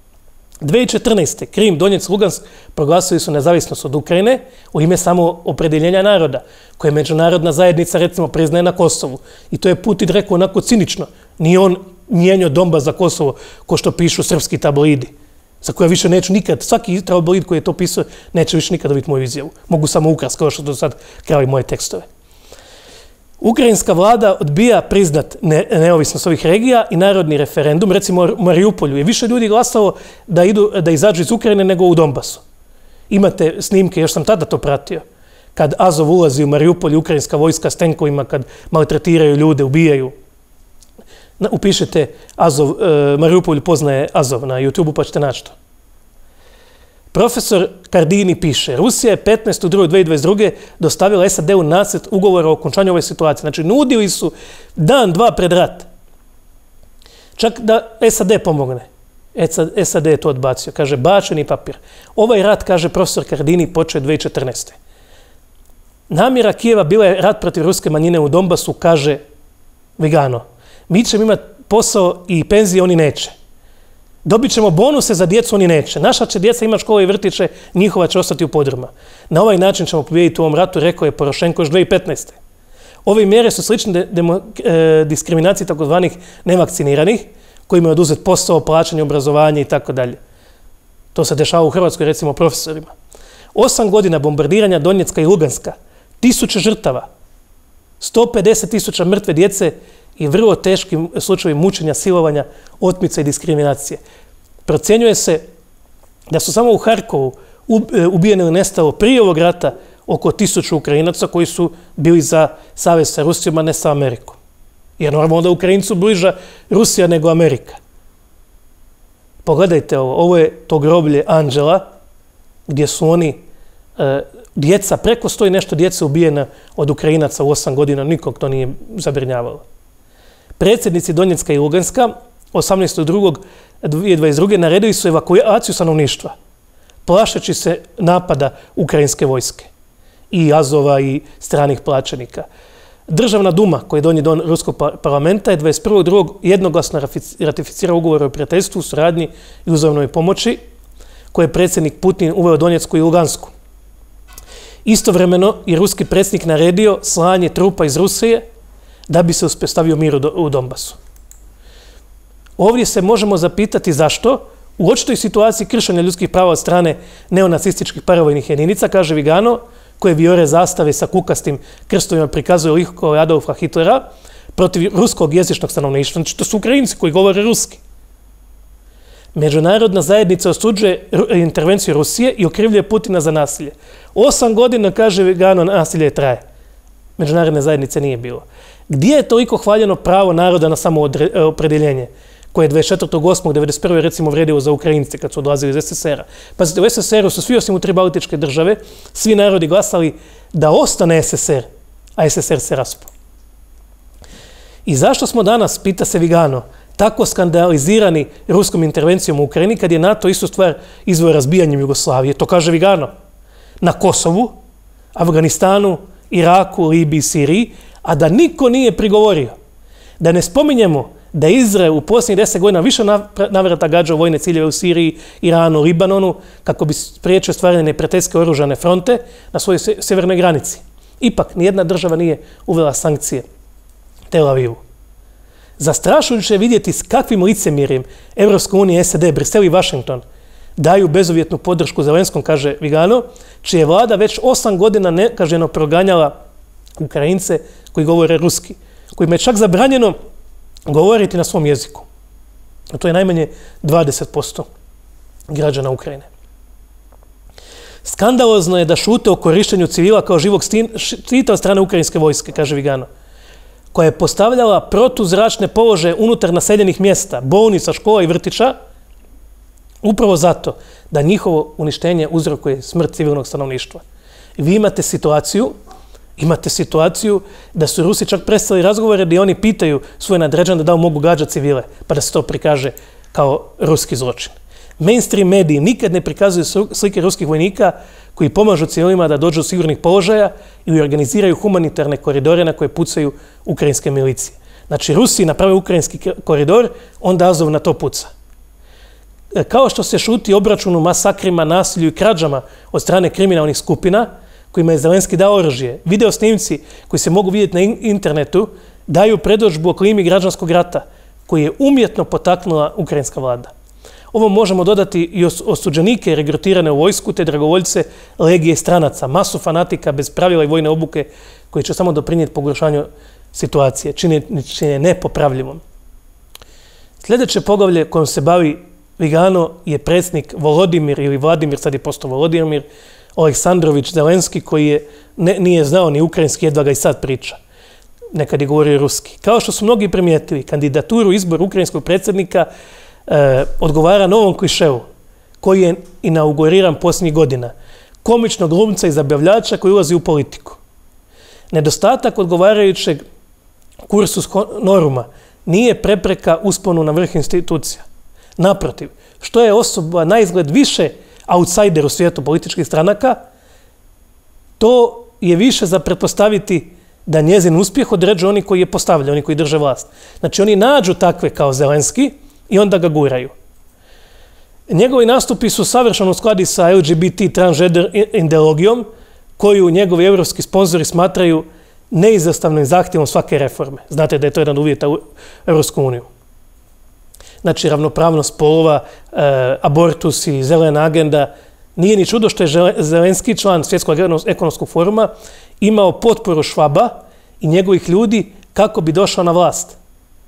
2014. Krim, Donjeck, Lugansk proglasili su nezavisnost od Ukrajine u ime samo opredjeljenja naroda, koje međunarodna zajednica recimo priznaje na Kosovu. I to je Putin rekao onako cinično. Nije on mijenjao Donbas za Kosovo, ko što pišu srpski tabloidi, za koje više neću nikad, svaki tabloid koji je to pisao, neće više nikad dobiti moju izjavu. Mogu samo ukras, kao što do sad krali moje tekstove. Ukrajinska vlada odbija priznat neovisnost ovih regija i narodni referendum. Recimo u Mariupolju je više ljudi glasalo da izađu iz Ukrajine nego u Donbasu. Imate snimke, još sam tada to pratio, kad Azov ulazi u Mariupolj, ukrajinska vojska s tenkovima, kad maltretiraju ljude, ubijaju. Upišite Azov, Mariupolj poznaje Azov na YouTube-u pa ćete naći to. Profesor Cardini piše, Rusija je 15.2.2022. dostavila SAD-u nacrt ugovora o okončanju ove situacije. Znači, nudili su dan, dva pred rat. Čak da SAD pomogne. SAD je to odbacio. Kaže, bačeni papir. Ovaj rat, kaže profesor Cardini, počeo 2014. Namjera Kijeva bila je rat protiv ruske manjine u Donbasu, kaže Vigano. Mi ćemo imati posao i penzije, oni neće. Dobit ćemo bonuse za djecu, oni neće. Naša će djeca imati škole i vrtiće, njihova će ostati u podruma. Na ovaj način ćemo pobijediti u ovom ratu, rekao je Porošenko još 2015. Ove mjere su slične diskriminaciji takozvanih nevakciniranih, kojima je oduzet posao, plaćanje, obrazovanje i tako dalje. To se dešava u Hrvatskoj, recimo profesorima. 8 godina bombardiranja Donjecka i Luganska, 1000 žrtava, 150.000 mrtve djece i vrlo teški slučajevi mučenja, silovanja, otmice i diskriminacije. Procjenjuje se da su samo u Harkovu ubijeno ili nestalo prije ovog rata oko 1000 Ukrajinaca koji su bili za savez sa Rusijom, a ne sa Amerikom. Jer normalno da Ukrajincu bliža Rusija nego Amerika. Pogledajte ovo, ovo je to groblje Anđela, gdje su oni, djeca, preko 100 i nešto djece ubijena od Ukrajinaca u 8 godina, nikog to nije zabrinjavalo. Predsjednici Donjecka i Luganska 18.2.2022. naredili su evakuaciju stanovništva, plašeći se napada ukrajinske vojske i Azova i stranih plaćenika. Državna duma, koji je donji dom Ruskog parlamenta, je 21.2. jednoglasno ratificirao ugovor o prijateljstvu, suradnji i uzajamnoj pomoći, koje je predsjednik Putin uveo Donjecku i Lugansku. Istovremeno je ruski predsjednik naredio slanje trupa iz Rusije da bi se uspostavio mir u Donbasu. Ovdje se možemo zapitati zašto, u očitoj situaciji kršenja ljudskih prava od strane neonacističkih paravojnih jedinica, kaže Vigano, koje vijore zastave sa kukastim krstovima prikazuju likove Adolfa Hitlera protiv ruskog jezičnog stanovništva. Znači, to su Ukrajinci koji govore ruski. Međunarodna zajednica osuđuje intervenciju Rusije i okrivljuje Putina za nasilje. 8 godina, kaže Vigano, nasilje traje. međunarodne zajednice nije bilo. Gdje je toliko hvaljeno pravo naroda na samoopredjeljenje, koje je 24.8.1991. recimo vrijedilo za Ukrajince kad su odlazili iz SSR-a. Pazite, u SSR-u su svi osim u 3 baltičke države, svi narodi glasali da ostane SSR, a SSR se raspao. I zašto smo danas, pita se Vigano, tako skandalizirani ruskom intervencijom u Ukrajini kad je NATO istu stvar izveo razbijanjem Jugoslavije? To kaže Vigano. Na Kosovu, Afganistanu, Iraku, Libiji, Siriji, a da niko nije prigovorio. Da ne spominjemo da je Izrael u posljednjih 10 godina više navrata gađao vojne ciljeve u Siriji, Iranu, Libanonu, kako bi spriječio stvaranje neprijateljske oružane fronte na svojoj sjevernoj granici. Ipak, nijedna država nije uvela sankcije Tel Avivu. Zastrašujuće je vidjeti s kakvim licemjerjem Evropska unija, SAD, Brisel i Washington daju bezuvjetnu podršku Zelenskom, kaže Vigano, čija je vlada već 8 godina nekažnjeno proganjala Ukrajince koji govore ruski, kojima je čak zabranjeno govoriti na svom jeziku. A to je najmanje 20% građana Ukrajine. Skandalozno je da šute o korištenju civila kao živog štita od strane ukrajinske vojske, kaže Vigano, koja je postavljala protuzračne položaje unutar naseljenih mjesta, bolnica, škola i vrtića, upravo zato da njihovo uništenje uzrokuje smrt civilnog stanovništva. I vi imate situaciju da su Rusi čak prestali razgovore gdje oni pitaju svoje nadređane da li mogu gađati civile, pa da se to prikaže kao ruski zločin. Mainstream mediji nikad ne prikazuju slike ruskih vojnika koji pomažu civilima da dođu do sigurnih položaja ili organiziraju humanitarne koridore na koje pucaju ukrajinske milicije. Znači, Rusi naprave ukrajinski koridor, onda Azov na to puca. Kao što se šuti obračunu, masakrima, nasilju i krađama od strane kriminalnih skupina, kojima je Zelenski dao oružje, video snimci koji se mogu vidjeti na internetu, daju predodžbu o klimi građanskog rata, koji je umjetno potaknula ukrajinska vlada. Ovo možemo dodati i osuđenike regrutirane u vojsku te dragovoljce legije stranaca, masu fanatika bez pravila i vojne obuke koji će samo doprinijeti pogoršanju situacije, čini je nepopravljivom. Sljedeće poglavlje kojom se bavi Vigano je predsjednik Volodimir ili Vladimir, sad je postao Volodimir Aleksandrović Zelenski, koji nije znao ni ukrajinski, jedva ga i sad priča. Nekad je govorio ruski. Kao što su mnogi primijetili, kandidaturu izbor ukrajinskog predsjednika odgovara novom kliševu koji je inauguriran posljednjih godina. Komičnog glumca i zabavljača koji ulazi u politiku. Nedostatak odgovarajućeg kursus honoruma nije prepreka usponu na vrh institucija. Naprotiv, što je osoba na izgled više outsider u svijetu političkih stranaka, to je više za pretpostaviti da njezin uspjeh određuju oni koji je postavljaju, oni koji drže vlast. Znači, oni nađu takve kao Zelenski i onda ga guraju. Njegovi nastupi su savršeno u skladi sa LGBT transgender ideologijom, koju njegovi evropski sponzori smatraju neizostavnim zahtjevom svake reforme. Znate da je to jedan uvjeta u Evropsku uniju. Znači, ravnopravnost spolova, abortus i zelena agenda. Nije ni čudo što je Zelenski, član Svjetskog ekonomskog foruma, imao potporu Švaba i njegovih ljudi kako bi došao na vlast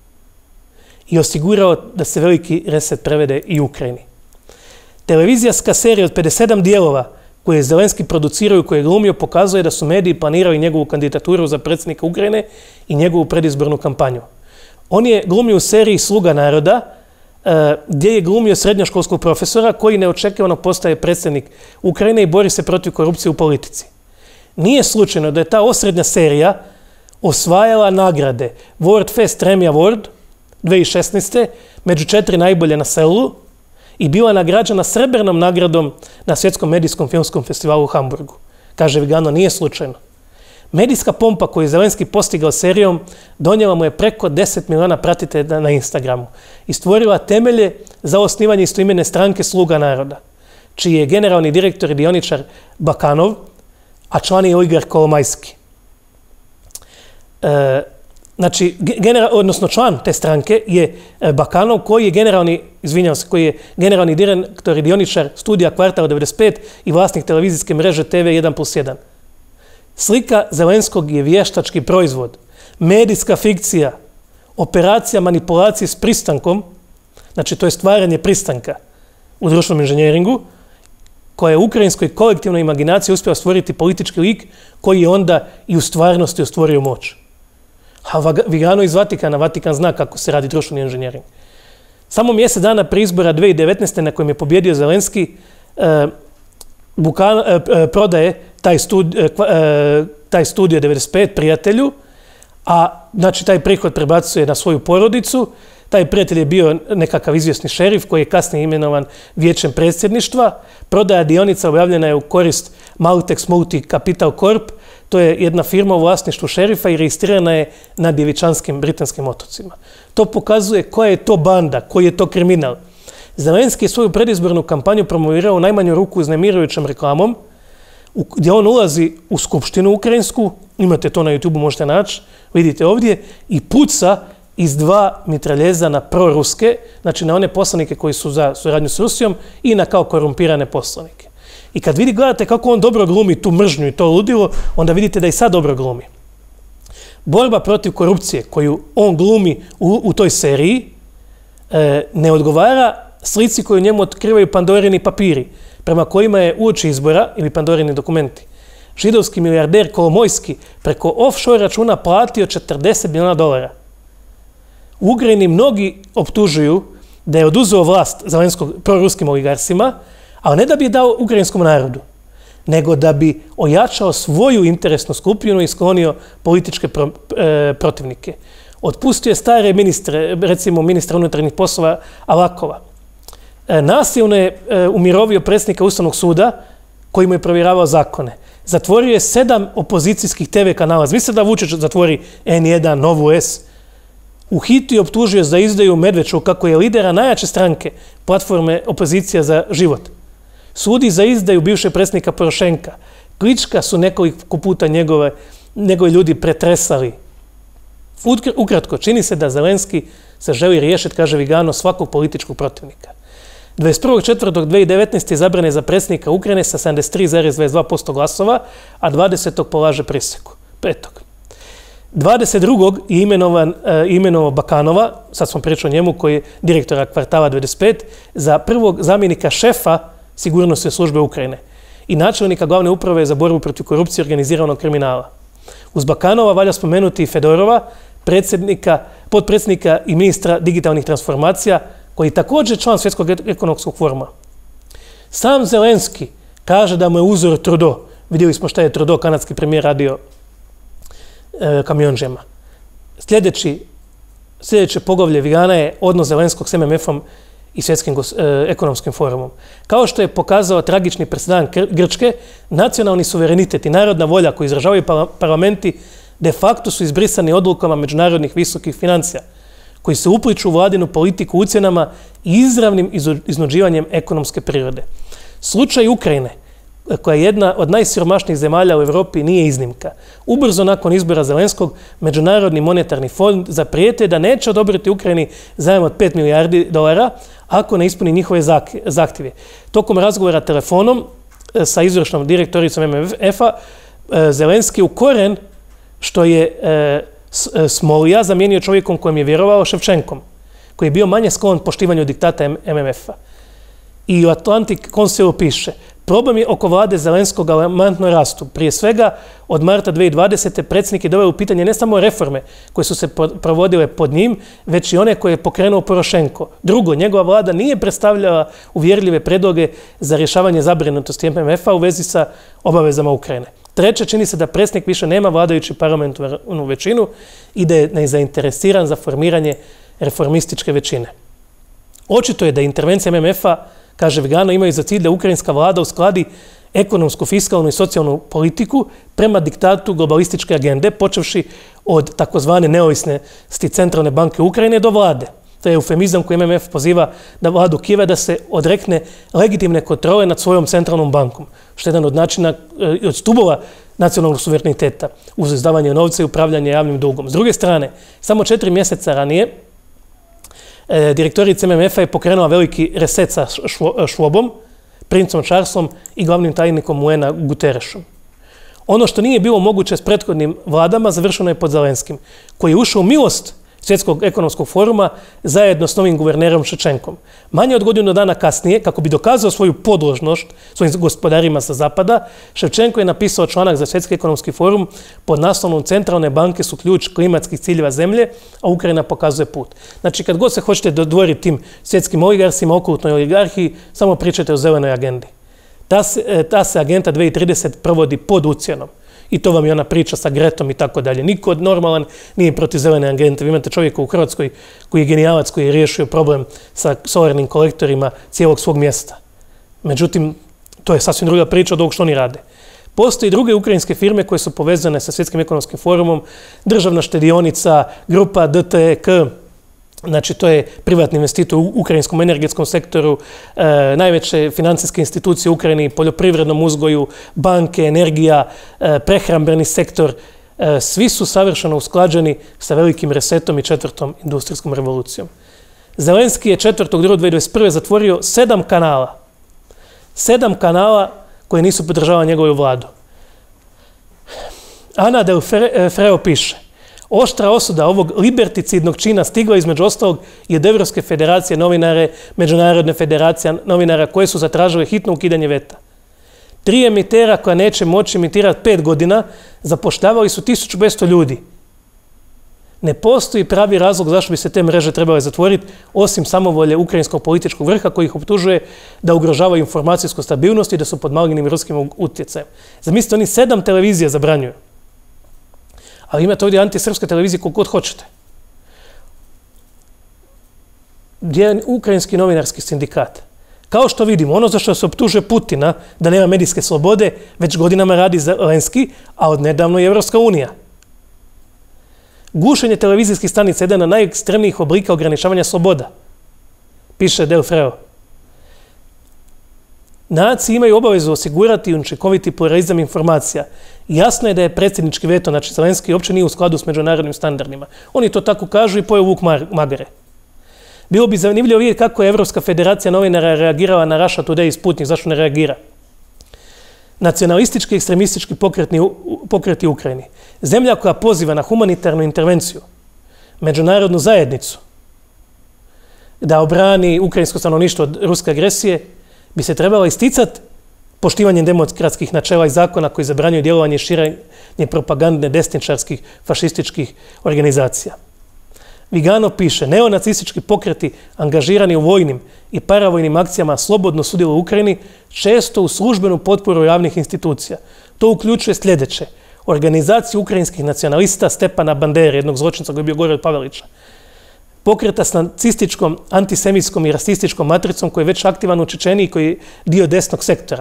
i osigurao da se veliki reset prevede i u Ukrajini. Televizijska serija od 57 dijelova koje Zelenski produciraju, koje je glumio, pokazuje da su mediji planirali njegovu kandidaturu za predsjednika Ukrajine i njegovu predizbornu kampanju. On je glumio u seriji Sluga naroda, gdje je glumio srednjoškolskog profesora koji neočekivano postaje predsjednik Ukrajine i bori se protiv korupcije u politici. Nije slučajno da je ta osrednja serija osvajala nagrade World Fest Emmy Award 2016. među 4 najbolje na selu i bila nagrađena srebrnom nagradom na Svjetskom medijskom filmskom festivalu u Hamburgu. Kaže Vigano, nije slučajno. Medijska pompa koju je Zelenski postigao serijom donijela mu je preko 10 miliona pratitelja na Instagramu i stvorila temelje za osnivanje istoimene stranke Sluga naroda, čiji je generalni direktor i dioničar Bakanov, a član je Igor Kolomajski. Znači, odnosno član te stranke je Bakanov, koji je generalni direktor i dioničar studija Kvartal 95 i vlasnik televizijske mreže TV 1+1. Slika Zelenskog je vještački proizvod, medijska fikcija, operacija manipulacije s pristankom, znači to je stvaranje pristanka u društvenom inženjeringu, koja je u ukrajinskoj kolektivnoj imaginaciji uspjela stvoriti politički lik koji je onda i u stvarnosti ostvorio moć. A Vigano iz Vatikana, Vatikan zna kako se radi društveni inženjering. Samo mjesec dana prije izbora 2019. na kojem je pobjedio Zelenski, prodaje taj studio 95 prijatelju, a znači taj prihod prebacuje na svoju porodicu. Taj prijatelj je bio nekakav izvjesni šerif koji je kasnije imenovan vijećem predsjedništva. Prodaja dionica objavljena je u korist Maltex Multi Capital Corp. To je jedna firma u vlasništvu šerifa i registrirana je na Djevičanskim britanskim otocima. To pokazuje koja je to banda, koji je to kriminal. Zelenski je svoju predizbornu kampanju promovirao u najmanju ruku uznemirujućom reklamom, gdje on ulazi u skupštinu ukrajinsku, imate to na YouTube, možete naći, vidite ovdje, i puca iz 2 mitraljeza na proruske, znači na one poslanike koji su za suradnju s Rusijom i na kao korumpirane poslanike. I kad gledate kako on dobro glumi tu mržnju i to ludilo, onda vidite da i sad dobro glumi. Borba protiv korupcije koju on glumi u toj seriji ne odgovara slici koju njemu otkrivaju Pandorini papiri, prema kojima je uoči izbora, ili Pandorini dokumenti, židovski milijarder Kolomojski preko offshore računa platio $40 milijuna. U Ukrajini mnogi optužuju da je oduzeo vlast Zelenskog proruskim oligarsima, ali ne da bi je dao ukrajinskom narodu, nego da bi ojačao svoju interesnu skupinu i sklonio političke protivnike. Otpustio je stare ministre, recimo ministra unutarnjih poslova Avakova. Nasilno je umirovio predsjednika Ustavnog suda koji mu je provjeravao zakone. Zatvorio je 7 opozicijskih TV kanala. Zamislite da Vučić zatvori N1, Novu S. Uhitio i optužio za izdaju Medveču kako je lidera najjače stranke platforme Opozicija za život. Sudi za izdaju bivšeg predsjednika Porošenka. Klička su nekoliko puta njegovi ljudi pretresali. Ukratko, čini se da Zelenski se želi riješiti, kaže Vigano, svakog političkog protivnika. 21.4.2019. izabran je za predsjednika Ukrajine sa 73,22% glasova, a 20. polaže prisegu. 22. je imenovao Bakanova, sad smo pričali o njemu, koji je direktora Kvartala 95, za prvog zamjenika šefa sigurnosne službe Ukrajine i načelnika glavne uprave za borbu protiv korupcije i organiziranog kriminala. Uz Bakanova valja spomenuti i Fedorova, potpredsjednika i ministra digitalnih transformacija, koji je također član Svjetskog ekonomskog foruma. Sam Zelenski kaže da mu je uzor Trudeau. Vidjeli smo šta je Trudeau, kanadski premijer, radio kamionđema. Sljedeće poglavlje Vigana je odnos Zelenskog s MMF-om i Svjetskim ekonomskim forumom. Kao što je pokazao tragični presedan Grčke, nacionalni suverenitet i narodna volja koju izražavaju parlamenti de facto su izbrisani odlukama međunarodnih visokih financija, koji se upliču u vladinu politiku ucjenama i izravnim iznuđivanjem ekonomske prirode. Slučaj Ukrajine, koja je jedna od najsiromašnijih zemalja u Europi, nije iznimka. Ubrzo nakon izbora Zelenskog, Međunarodni monetarni fond zaprijete da neće odobriti Ukrajini zajam od $5 milijardi ako ne ispuni njihove zahtjeve. Tokom razgovora telefonom sa izvršnom direktoricom MMF-a, Zelenski u koren što je Smolija zamijenio čovjekom kojem je vjerovao, Ševčenkom, koji je bio manje sklon poštivanju diktata MMF-a. I u Atlantic Councilu piše: problem je oko vlade Zelenskog alarmantno rastu. Prije svega, od marta 2020. predsjednik je doveo u pitanje ne samo reforme koje su se provodile pod njim, već i one koje je pokrenuo Porošenko. Drugo, njegova vlada nije predstavljala uvjerljive predloge za rješavanje zabrinutosti MMF-a u vezi sa obavezama Ukrajine. Treće, čini se da predsjednik više nema vladajući parlamentarnu većinu i da je nezainteresiran za formiranje reformističke većine. Očito je da intervencija MMF-a, kaže Vigano, imaju za cilj da ukrajinska vlada uskladi ekonomsku, fiskalnu i socijalnu politiku prema diktatu globalističke agende, počevši od takozvane neovisnosti Centralne banke Ukrajine do vlade. To je eufemizam koji MMF poziva da vladu Kijeva da se odrekne legitimne kontrole nad svojom centralnom bankom, što je jedan od načina, od stubova nacionalnog suvereniteta, uz izdavanje novca i upravljanje javnim dugom. S druge strane, samo 4 mjeseca ranije, direktorica MMF-a je pokrenula veliki reset sa Švobom, princom Charlesom i glavnim tajnikom UN-a Guterrešom. Ono što nije bilo moguće s prethodnim vladama završeno je pod Zelenskim, koji je ušao u milost Svjetskog ekonomskog foruma zajedno s novim guvernerom Ševčenkom. Manje od godinu dana kasnije, kako bi dokazao svoju podložnost svojim gospodarima sa zapada, Ševčenko je napisao članak za Svjetski ekonomski forum pod naslovom Centralne banke su ključ klimatskih ciljeva zemlje, a Ukrajina pokazuje put. Znači, kad god se hoćete dodvoriti tim svjetskim oligarsima, okultnoj oligarhiji, samo pričajte o zelenoj agendi. Ta se agenda 2030 provodi pod ucjenom. I to vam je ona priča sa Gretom i tako dalje. Niko normalan nije protiv zelene agente. Vi imate čovjeka u Hrvatskoj koji je genijalac, koji je riješio problem sa solarnim kolektorima cijelog svog mjesta. Međutim, to je sasvim druga priča od ovog što oni rade. Postoji druge ukrajinske firme koje su povezane sa Svjetskim ekonomskim forumom, Državna štedionica, grupa DTEK, znači to je privatni investitor u ukrajinskom energetskom sektoru, najveće financijske institucije u Ukrajini, poljoprivrednom uzgoju, banke, energija, prehrambeni sektor, svi su savršeno usklađeni sa velikim resetom i 4. industrijskom revolucijom. Zelenski je 4.2.2021. zatvorio 7 kanala. 7 kanala koji nisu podržavali njegovu vladu. Ana Del Freo piše: oštra osuda ovog liberticidnog čina stigla između ostalog i od Evropske federacije novinare, Međunarodne federacije novinara koje su zatražile hitno ukidanje veta. 3 emitera koja neće moći emitirati 5 godina zapošljavali su 1500 ljudi. Ne postoji pravi razlog zašto bi se te mreže trebale zatvoriti, osim samovolje ukrajinskog političkog vrha koji ih optužuje da ugrožavaju informacijsku stabilnost i da su pod malignim ruskim utjecajem. Zamislite, oni 7 televizija zabranjuju. Ali imate ovdje antisrpske televizije koliko god hoćete. Gdje je ukrajinski novinarski sindikat? Kao što vidimo, ono za što se optužuje Putina da nema medijske slobode, već godinama radi Zelenski, a od nedavno i Evropska unija. Gušenje televizijskih stanica je jedan od najekstremnijih oblika ograničavanja sloboda, piše Del Freo. Naciji imaju obavezu osigurati učinkoviti pluralizam informacija. Jasno je da je predsjednički veto, znači Zelenski uopće nije u skladu s međunarodnim standardima. Oni to tako kažu i pojeo vuk magare. Bilo bi zanimljivo vidjeti kako je Evropska federacija novinara reagirala na Russia Today i Sputnik, zašto ne reagira. Nacionalistički i ekstremistički pokreti u Ukrajini. Zemlja koja poziva na humanitarnu intervenciju, međunarodnu zajednicu, da obrani ukrajinsko stanovništvo od ruske agresije, bi se trebala isticati poštivanjem demokratskih načela i zakona koji zabranjuju djelovanje i širenje propagandne desničarskih fašističkih organizacija. Vigano piše: neonacistički pokreti angažirani u vojnim i paravojnim akcijama slobodno sudjeluju u Ukrajini, često u službenu potporu javnih institucija. To uključuje sljedeće: organizaciju ukrajinskih nacionalista Stepana Bandere, jednog zločinca koji je bio gore od Pavelića, pokreta s nacističkom, antisemitskom i rasističkom matricom koji je već aktivan u Čečeniji, koji je dio desnog sektora.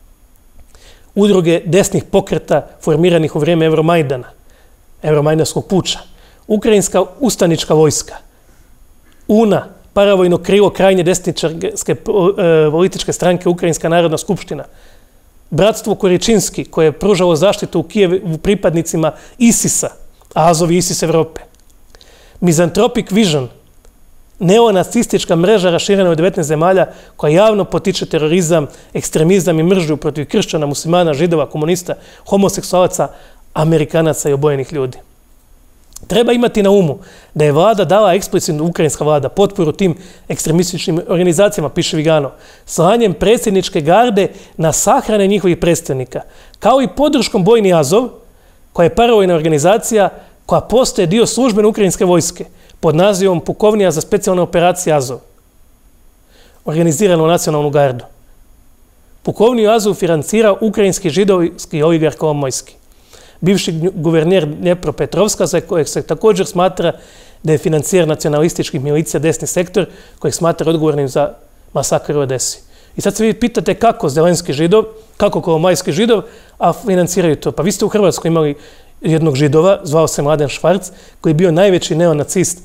Udruge desnih pokreta formiranih u vrijeme Euromajdanskog puča. Ukrajinska ustanička vojska, UNA, paravojno krilo krajnje desničarske političke stranke Ukrajinska narodna skupština, Bratstvo Koričinski koje je pružalo zaštitu u Kijevu pripadnicima ISIS-a, Azov i ISIS Evrope. Misanthropic Vision, neonacistička mreža raširena u 19 zemalja koja javno potiče terorizam, ekstremizam i mržnju protiv kršćana, muslimana, židova, komunista, homoseksualaca, Amerikanaca i obojenih ljudi. Treba imati na umu da je vlada dala eksplicitno, ukrajinska vlada, potporu tim ekstremističnim organizacijama, piše Vigano, slanjem predsjedničke garde na sahrane njihovih predstavnika, kao i podrškom bojni Azov, koja je paravojna organizacija koja postaje dio službene ukrajinske vojske pod nazivom Pukovnija za specijalne operacije Azov, organizirano u nacionalnu gardu. Pukovniju Azov financira ukrajinski židovski oligarh Kolomojski, bivši guverner Dnjepropetrovska, za kojeg se također smatra da je financijer nacionalističkih milicija desni sektor, kojeg smatra odgovornim za masakr u Odesi. I sad se vi pitate kako Zelenski židov, kako Kolomajski židov, a financiraju to. Pa vi ste u Hrvatskoj imali jednog židova, zvao se Mladen Švarc, koji je bio najveći neonacist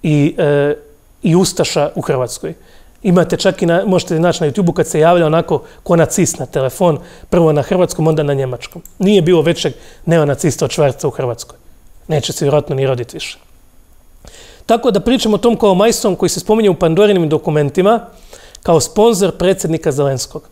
i ustaša u Hrvatskoj. Imate čak i, možete naći na YouTube-u kad se javlja onako ko nacist na telefon, prvo na hrvatskom, onda na njemačkom. Nije bilo većeg neonacista od Švarca u Hrvatskoj. Neće se vjerojatno ni roditi više. Tako da pričamo o tom Kolomajskom koji se spominje u Pandorinim dokumentima kao sponzor predsjednika Zelenskog.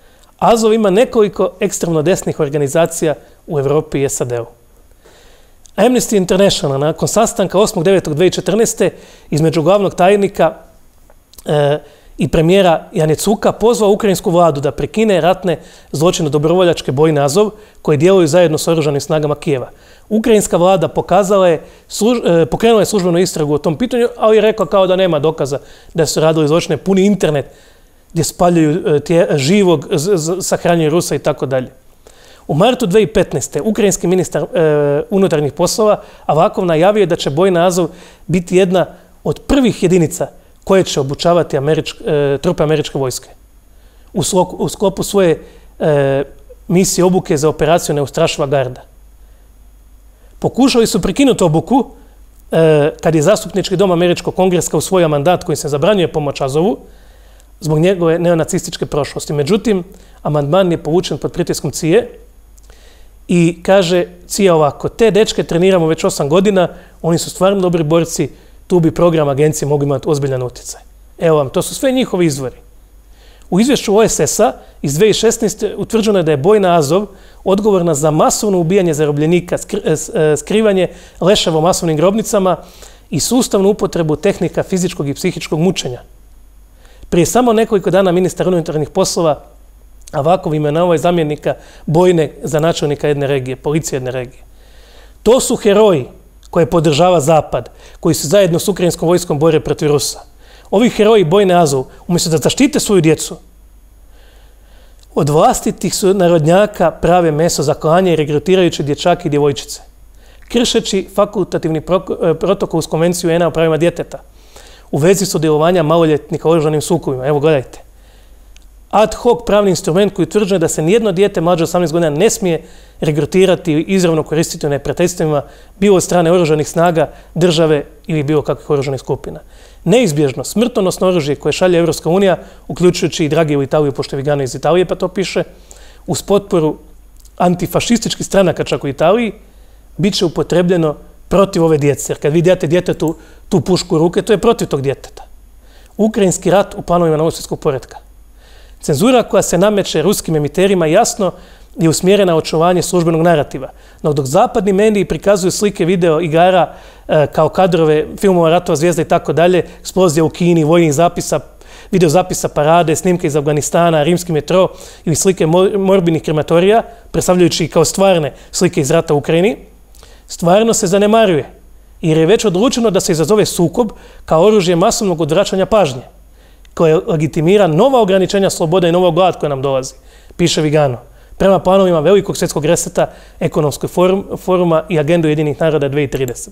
Azov ima nekoliko ekstremno desnih organizacija u Europi i SAD-u. Amnesty International nakon sastanka 8.9.2014. između glavnog tajnika i premijera Janecuka pozvao ukrajinsku vladu da prekine ratne zločine dobrovoljačke bojne Azov koji djeluju zajedno s oružanim snagama Kijeva. Ukrajinska vlada pokrenula je službenu istragu o tom pitanju, ali je rekla kao da nema dokaza da su radili zločine, puni internet gdje spaljuju živog, sahranjuju Rusa i tako dalje. U martu 2015. ukrajinski ministar unutarnjih poslova Avakov najavio da će bojna Azov biti jedna od prvih jedinica koje će obučavati trupe američke vojske. U sklopu svoje misije obuke za operaciju Neustrašiva garda. Pokušali su prekinuti obuku kad je zastupnički dom američkog kongresa usvojio mandat kojim se zabranjuje pomoć Azovu zbog njegove neonacističke prošlosti. Međutim, amandman je povučen pod pritiskom CIA i kaže CIA ovako: te dečke treniramo već 8 godina, oni su stvarno dobri borci, tu bi program agencije mogli imati ozbiljan utjecaj. Evo vam, to su sve njihovi izvori. U izvješću OSS-a iz 2016. utvrđeno je da je bojna Azov odgovorna za masovno ubijanje zarobljenika, skrivanje leševa u masovnim grobnicama i sustavnu upotrebu tehnika fizičkog i psihičkog mučenja. Prije samo nekoliko dana ministar unutarnjih poslova Avakov imenovao je zamjenika bojne za načelnika jedne regije, policije jedne regije. To su heroji koje podržava Zapad, koji se zajedno s ukrajinskom vojskom bore protiv Rusa. Ovi heroji bojne Azov, umjesto da zaštite svoju djecu, od vlastitih su narodnjaka prave meso za klanje i regrutirajući dječake i djevojčice, kršeći fakultativni protokol uz konvenciju UN-a o pravima djeteta u vezi sudjelovanja maloljetnika u oružanim sukobima. Evo gledajte. Ad hoc pravni instrument koji utvrđuje da se nijedno dijete mlađe od 18 godina ne smije regrutirati i izravno koristiti u neprijateljstvima, bilo od strane oružanih snaga, države ili bilo kakvih oružanih skupina. Neizbježno, smrtonosno oružje koje šalje Evropska unija, uključujući i Dragi u Italiju, pošto je Vigano iz Italije, pa to piše, uz potporu antifašističkih stranaka čak u Italiji, bit će upotrebljeno protiv ove djece. Jer kad vi date djetetu tu pušku u ruke, to je protiv tog djeteta. Ukrajinski rat u planovima novog svjetskog poretka. Cenzura koja se nameće ruskim emiterima jasno je usmjerena na očuvanje službenog narativa. No dok zapadni mediji prikazuju slike video igara kao kadrove filmova Ratova zvijezda i tako dalje, eksplozija u Kini, vojnih zapisa, video zapisa parade, snimke iz Afganistana, rimski metro ili slike morbidnih krematorija, predstavljajući ih kao stvarne slike iz rata u Ukrajini, stvarno se zanemaruje jer je već odlučeno da se izazove sukob kao oružje masovnog odvraćanja pažnje, koje legitimira nova ograničenja slobode i novog glad koje nam dolazi, piše Vigano, prema planovima velikog svjetskog reseta, ekonomskog foruma i agendu Jedinih naroda 2030.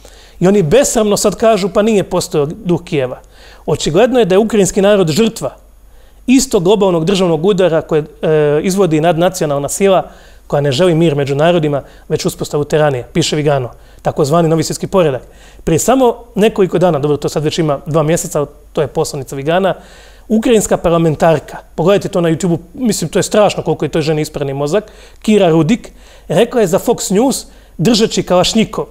I oni besramno sad kažu pa nije postojao duh Kijeva. Očigledno je da je ukrajinski narod žrtva istog globalnog državnog udara koje izvodi nadnacionalna sila koja ne želi mir među narodima, već uspostavu tiranije, piše Vigano, takozvani novi svjetski poredak. Prije samo nekoliko dana, dobro, to sad već ima 2 mjeseca, to je poslanica Vigana, ukrajinska parlamentarka, pogledajte to na YouTube, mislim to je strašno koliko je toj ženi isprani mozak, Kira Rudik, rekla je za Fox News, držeći kalašnjikov: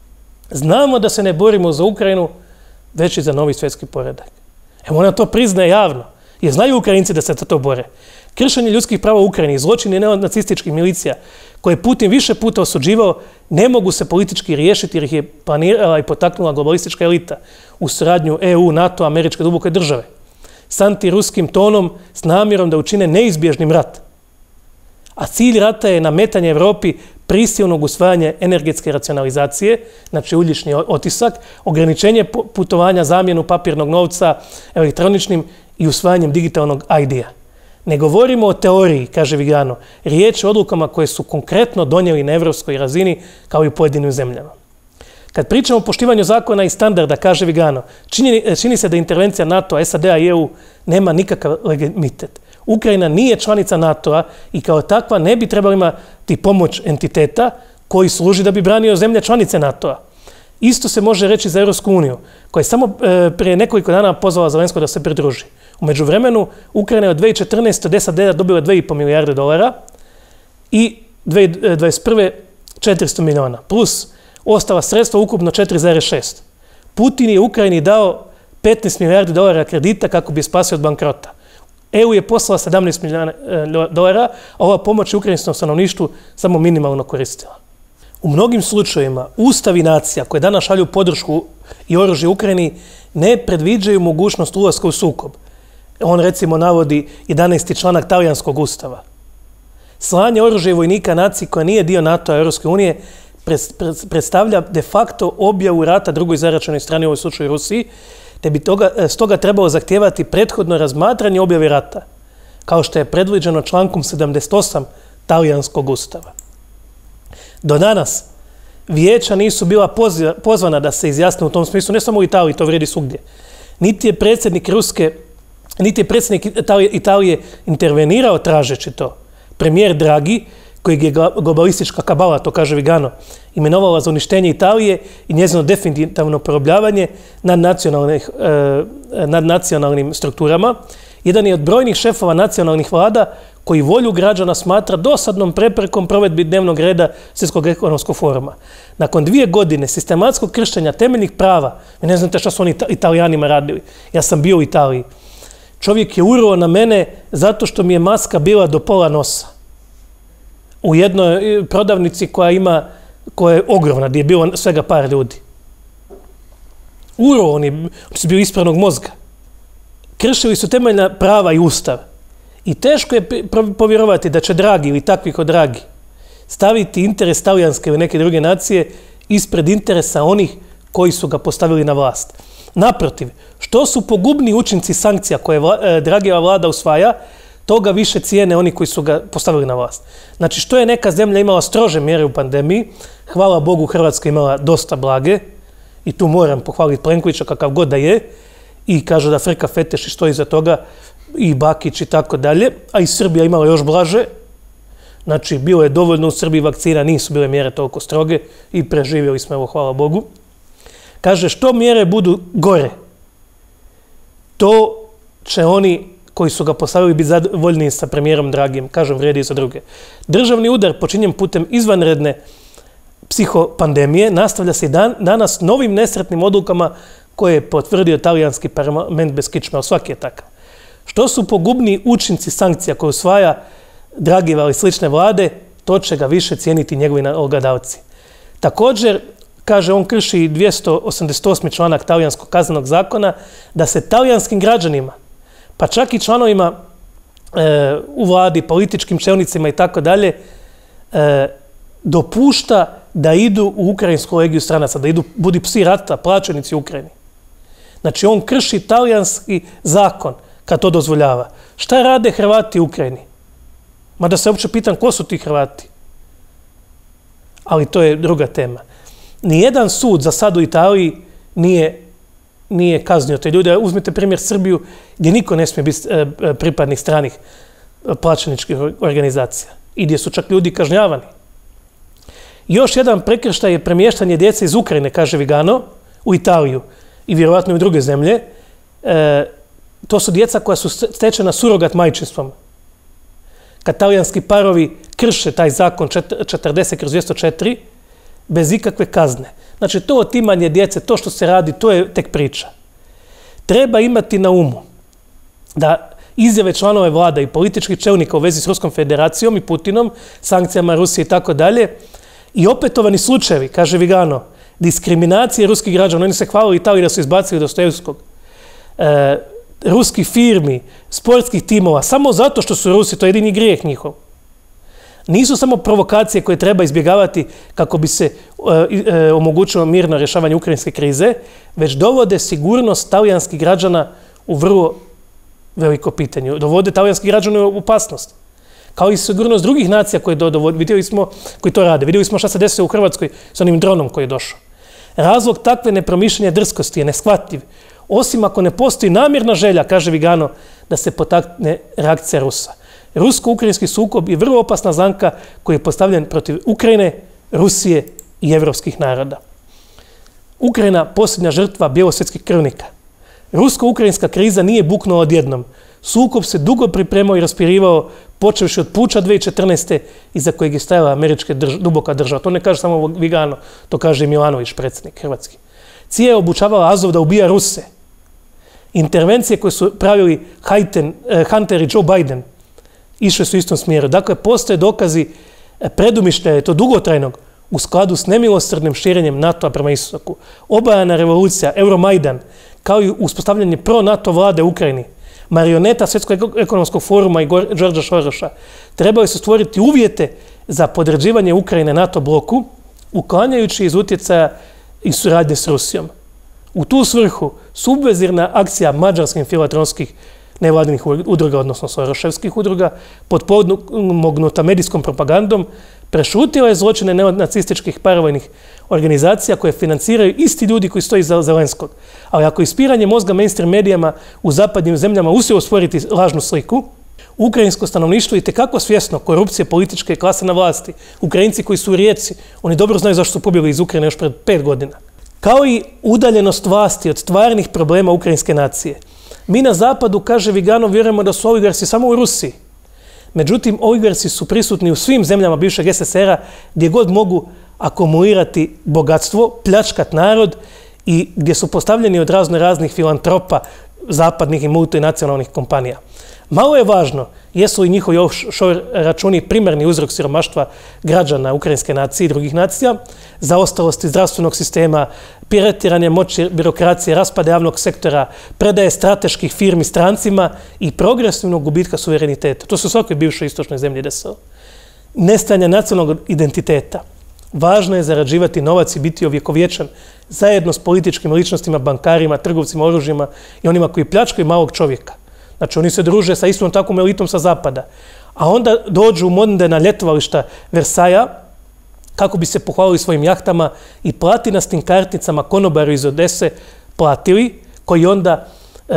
znamo da se ne borimo za Ukrajinu, već i za novi svjetski poredak. Evo ona to priznaje javno, jer znaju Ukrajinci da se za to bore. Kršenje ljudskih prava u Ukrajini, zločini neonacističkih milicija, koje je Putin više puta osuđivao, ne mogu se politički riješiti jer ih je planirala i potaknula globalistička elita u suradnju EU, NATO, američke duboke države, s antiruskim tonom, s namjerom da učine neizbježnim rat. A cilj rata je nametanje Europi prisilnog usvajanja energetske racionalizacije, znači ugljični otisak, ograničenje putovanja, zamjenu papirnog novca elektroničnim i usvajanjem digitalnog ID-a. Ne govorimo o teoriji, kaže Vigano, riječ o odlukama koje su konkretno donijeli na evropskoj razini kao i u pojedinim zemljama. Kad pričamo o poštivanju zakona i standarda, kaže Vigano, čini se da intervencija NATO, SAD-a i EU nema nikakav legitimitet. Ukrajina nije članica NATO-a i kao takva ne bi trebala imati pomoć entiteta koji služi da bi branio zemlje članice NATO-a. Isto se može reći za Europsku uniju, koja je samo prije nekoliko dana pozvala Zelenskog da se pridruži. U međuvremenu, Ukrajina je od 2014. od SAD-a dobila $2,5 milijarde i 2021. 400 milijuna, plus ostala sredstva ukupno 4,6. Putin je Ukrajini dao $15 milijardi kredita kako bi je spasio od bankrota. EU je poslala $17 milijuna, a ova pomoć je ukrajinskom stanovništvu samo minimalno koristila. U mnogim slučajevima ustavi nacija koje danas šalju podršku i oružje Ukrajini ne predviđaju mogućnost ulaska u sukob. On recimo navodi 11. članak talijanskog ustava. Slanje oružja i vojnika naciji koja nije dio NATO-a i Europske unije predstavlja de facto objavu rata drugoj zaračenoj strani, u ovoj slučaju Rusiji, te bi stoga trebalo zahtijevati prethodno razmatranje objave rata, kao što je predviđeno člankom 78 talijanskog ustava. Do danas vijeća nisu bila pozvana da se izjasne u tom smislu, ne samo u Italiji, to vrijedi svugdje. Niti je predsjednik Italije intervenirao tražeći to. Premijer Draghi, kojeg je globalistička kabala, to kaže Vigano, imenovala za uništenje Italije i njezino definitivno porobljavanje nad nacionalnim strukturama, jedan je od brojnih šefova nacionalnih vlada koji volju građana smatra dosadnom preprekom provedbi dnevnog reda Svjetskog ekonomskog foruma. Nakon 2 godine sistematskog kršenja temeljnih prava, vi ne znate šta su oni Italijanima radili, ja sam bio u Italiji, čovjek je urao na mene zato što mi je maska bila do pola nosa. U jednoj prodavnici koja je ogromna, gdje je bilo svega par ljudi. Urao, oni su bili ispravnog mozga. Kršili su temeljna prava i ustav. I teško je povjerovati da će Draghi ili takvi kod Draghi staviti interes talijanske ili neke druge nacije ispred interesa onih koji su ga postavili na vlast. Naprotiv, što su pogubni učinci sankcija koje Draghijeva vlada usvaja, toga više cijene oni koji su ga postavili na vlast. Znači, što je neka zemlja imala strože mjere u pandemiji, hvala Bogu Hrvatska imala dosta blage, i tu moram pohvaliti Plenkovića kakav god da je, i kaže da frka feteš i stoji iza toga, i Bakić i tako dalje, a i Srbija imala još blaže. Znači, bilo je dovoljno u Srbiji vakcina, nisu bile mjere toliko stroge i preživjeli smo, evo, hvala Bogu. Kaže, što mjere budu gore, to će oni koji su ga postavili biti zadovoljni sa premijerom Draghijem, kažem, vrijedi i za druge. Državni udar počinjen putem izvanredne psihopandemije nastavlja se i danas novim nesretnim odlukama koje je potvrdio talijanski parlament bez kičme, ali svaki je takav. Što su pogubni učinci sankcija koje usvaja Draghijeva ili slične vlade, to će ga više cijeniti njegovi nalogodavci. Također, kaže, on krši 288. članak talijanskog kaznenog zakona, da se talijanskim građanima, pa čak i članovima u vladi, političkim čelnicima i tako dalje, dopušta da idu u Ukrajinsku legiju stranaca, da idu, budi psi rata, plaćenici u Ukrajini. Znači, on krši talijanski zakon kad to dozvoljava. Šta rade Hrvati u Ukrajini? Mada se uopće pitam ko su ti Hrvati. Ali to je druga tema. Nijedan sud za sad u Italiji nije kaznio te ljude. Uzmite primjer Srbiju gdje niko ne smije biti pripadnik stranih plaćeničkih organizacija i gdje su čak ljudi kažnjavani. Još jedan prekršaj je premještanje djece iz Ukrajine, kaže Vigano, u Italiju i vjerojatno i u druge zemlje. To su djeca koja su stečena surogat majčinstvom. Kad talijanski parovi krše taj zakon 40/204 bez ikakve kazne. Znači, to otimanje djece, to što se radi, to je tek priča. Treba imati na umu da izjave članove vlada i političkih čelnika u vezi s Ruskom federacijom i Putinom, sankcijama Rusije i tako dalje, i opetovani slučajevi, kaže Vigano, diskriminacije ruskih građana, oni se hvalili Italiji da su izbacili Dostojevskog, ruskih firmi, sportskih timova, samo zato što su Rusi, to je jedini grijeh njihov. Nisu samo provokacije koje treba izbjegavati kako bi se omogućilo mirno rješavanje ukrajinske krize, već dovode sigurnost talijanskih građana u vrlo veliko pitanje. Dovode talijanskih građana u opasnost. Kao i sigurnost drugih nacija koje vidjeli smo, koji to rade. Vidjeli smo šta se desilo u Hrvatskoj s onim dronom koji je došao. Razlog takve nepromišljene drskosti je neshvatljiv, osim ako ne postoji namjerna želja, kaže Vigano, da se potakne reakcija Rusa. Rusko-ukrajinski sukob je vrlo opasna zamka koji je postavljen protiv Ukrajine, Rusije i evropskih naroda. Ukrajina posljednja žrtva bjelosvjetskih krvnika. Rusko-ukrajinska kriza nije buknula odjednom. Sukob se dugo pripremao i raspirivao, počevši od puča 2014. iza kojeg je stajala američka duboka država. To ne kaže samo Vigano, to kaže i Milanović, predsjednik hrvatski. CIA je obučavala Azov da ubija Ruse. Intervencije koje su pravili Hunter i Joe Biden išle su u istom smjeru. Dakle, postoje dokazi predumišljaja, to dugotrajnog, u skladu s nemilosrdnim širenjem NATO-a prema istoku, obajana revolucija, Euromajdan, kao i uspostavljanje pro-NATO vlade u Ukrajini, marioneta Svjetskog ekonomskog foruma i Georgea Sorosa, trebali su stvoriti uvjete za podređivanje Ukrajine NATO bloku, uklanjajući iz utjecaja i suradnje s Rusijom. U tu svrhu subvezirna akcija mađarskih filatronskih nevladinih udruga, odnosno soroševskih udruga, potpomognuta medijskom propagandom, prešutila je zločine neonacističkih paravojnih organizacija koje financiraju isti ljudi koji stoji iza Zelenskog. Ali ako ispiranje mozga mainstream medijama u zapadnim zemljama uspjelo stvoriti lažnu sliku, ukrajinsko stanovništvo je itekako svjesno korupcije političke klase na vlasti. Ukrajinci koji su u Rijeci, oni dobro znaju zašto su pobjegli iz Ukrajine još pred 5 godina. Kao i udaljenost vlasti od stvarnih problema ukrajinske nacije. Mi na zapadu, kaže Viganov, vjerujemo da su oligarsi samo u Rusiji. Međutim, oligarsi su prisutni u svim zemljama bivšeg SSR-a gdje god mogu akumulirati bogatstvo, pljačkat narod i gdje su postavljeni od raznih filantropa zapadnih i multinacionalnih kompanija. Malo je važno jesu li njihovi offshore računi primarni uzrok siromaštva građana ukrajinske nacije i drugih nacija, zaostalosti zdravstvenog sistema, piratiranje moći birokracije, raspade javnog sektora, predaje strateških firmi strancima i progresivnog gubitka suvereniteta. To se u svakoj bivšoj istočnoj zemlji desilo. Nestajanje nacionalnog identiteta. Važno je zarađivati novac i biti ovjekovječan zajedno s političkim ličnostima, bankarima, trgovcima oružjima i onima koji pljačkaju malog čovjeka. Znači, oni se druže sa istom takvom elitom sa zapada. A onda dođu u mondena ljetovališta Versaja kako bi se pohvalili svojim jahtama i platinastim karticama konobaru iz Odese platili, koji onda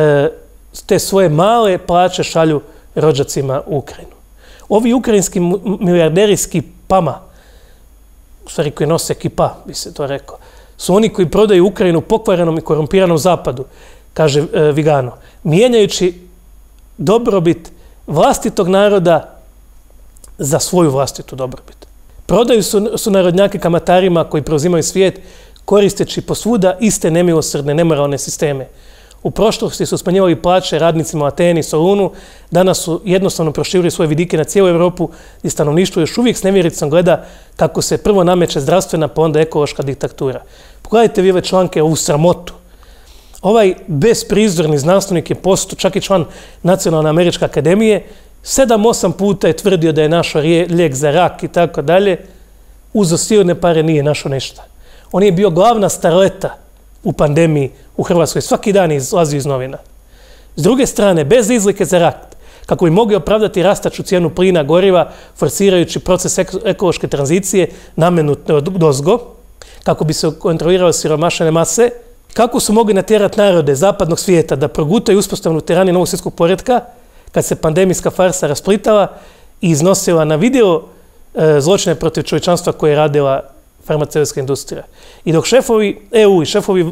te svoje male plaće šalju rođacima u Ukrajinu. Ovi ukrajinski milijarderi s kipama, u stvari koji nose kipa, bi se to rekao, su oni koji prodaju Ukrajinu pokvarenom i korumpiranom zapadu, kaže Vigano, mijenjajući dobrobit vlastitog naroda za svoju vlastitu dobrobit. Prodaju su narodnjake kamatarima koji preuzimaju svijet, koristeći posvuda iste nemilosrdne, nemoralne sisteme. U prošlosti su smanjivali plaće radnicima u Ateni, Solunu, danas su jednostavno proširili svoje vidike na cijelu Europu i stanovništvo još uvijek s nevjericom gleda kako se prvo nameće zdravstvena, pa onda ekološka diktatura. Pogledajte vi ove članke, ovu sramotu. Ovaj besprizorni znanstvenik je postao čak i član Nacionalne američke akademije, 7-8 puta je tvrdio da je našao lijek za rak i tako dalje, uzo silne pare nije našao ništa. On je bio glavna starleta u pandemiji u Hrvatskoj, svaki dan izlazi iz novina. S druge strane, bez izlike za rak, kako bi mogli opravdati rastaču cijenu plina, goriva, forsirajući proces ekološke tranzicije, nametnute odozgo, kako bi se kontrolirale siromašene mase, kako su mogli natjerati narode zapadnog svijeta da progutaju uspostavnu tiraniju novog svjetskog poretka, kad se pandemijska farsa rasplitala i iznosila na video zločine protiv čovječanstva koje je radila farmaceutska industrija. I dok šefovi EU i šefovi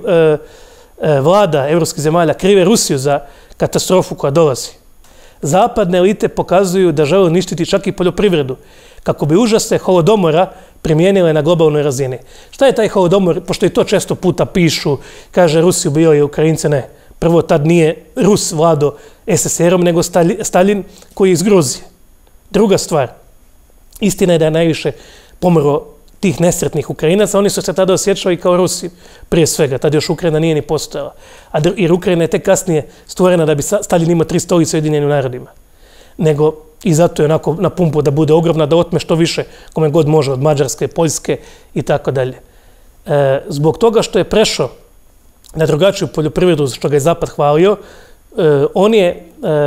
vlada evropskih zemalja krive Rusiju za katastrofu koja dolazi, zapadne elite pokazuju da žele uništiti čak i poljoprivredu, kako bi užase holodomora primijenile na globalnoj razini. Šta je taj holodomor? Pošto i to često puta pišu, kaže Rusi ubijali Ukrajince, ne. Prvo, tad nije Rus vlado SSR-om, nego Stalin koji je iz Gruzije. Druga stvar, istina je da je najviše pomrlo tih nesretnih Ukrajinaca, oni su se tada osjećali kao Rusi prije svega, tad još Ukrajina nije ni postojala. Jer Ukrajina je tek kasnije stvorena da bi Stalin imao 3 stolice u Ujedinjenim narodima. Nego i zato je onako na pumpu da bude ogromna, da otme što više kome god može od Mađarske, Poljske i tako dalje. Zbog toga što je prešao na drugačiju poljoprivredu, što ga je Zapad hvalio, on je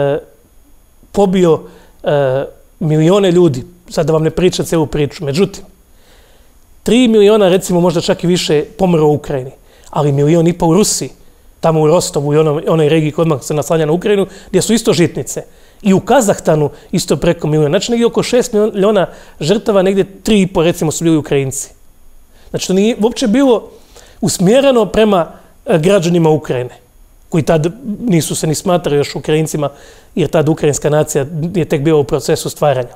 pobio milione ljudi, sad da vam ne pričam cijelu priču, međutim, 3 miliona, recimo možda čak i više, pomrlo u Ukrajini, ali 1,5 miliona u Rusiji, tamo u Rostovu i onoj regiji koja odmah se naslanja na Ukrajinu, gdje su isto žitnice. I u Kazahstanu isto preko 1 miliona. Znači negdje oko 6 miliona žrtava, negdje 3,5 recimo su bili Ukrajinci. Znači to nije uopće bilo usmjereno prema građanima Ukrajine, koji tad nisu se ni smatrali još Ukrajincima, jer tad ukrajinska nacija je tek bila u procesu stvaranja.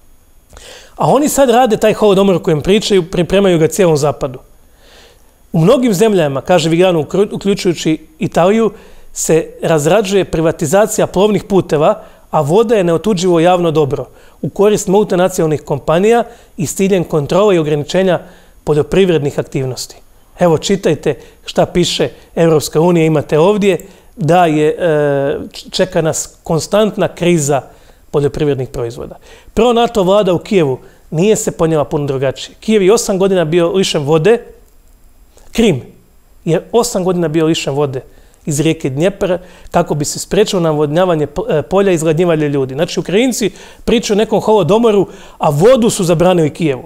A oni sad rade taj holodomor o kojem pričaju, pripremaju ga cijelom zapadu. U mnogim zemljama, kaže Vigano, uključujući Italiju, se razrađuje privatizacija plovnih puteva, a voda je neotuđivo javno dobro u korist multinacionalnih kompanija i s ciljem kontrole i ograničenja poljoprivrednih aktivnosti. Evo, čitajte šta piše Europska unija, imate ovdje, da čeka nas konstantna kriza poljoprivrednih proizvoda. Pro-NATO vlada u Kijevu nije se ponijela puno drugačije. Kijev je 8 godina bio lišen vode, Krim je 8 godina bio lišen vode iz rijeke Dnjepr kako bi se spriječilo navodnjavanje polja i izgladnjivanje ljudi. Znači, Ukrajinci pričaju o nekom holodomoru, a vodu su zabranili Kijevu.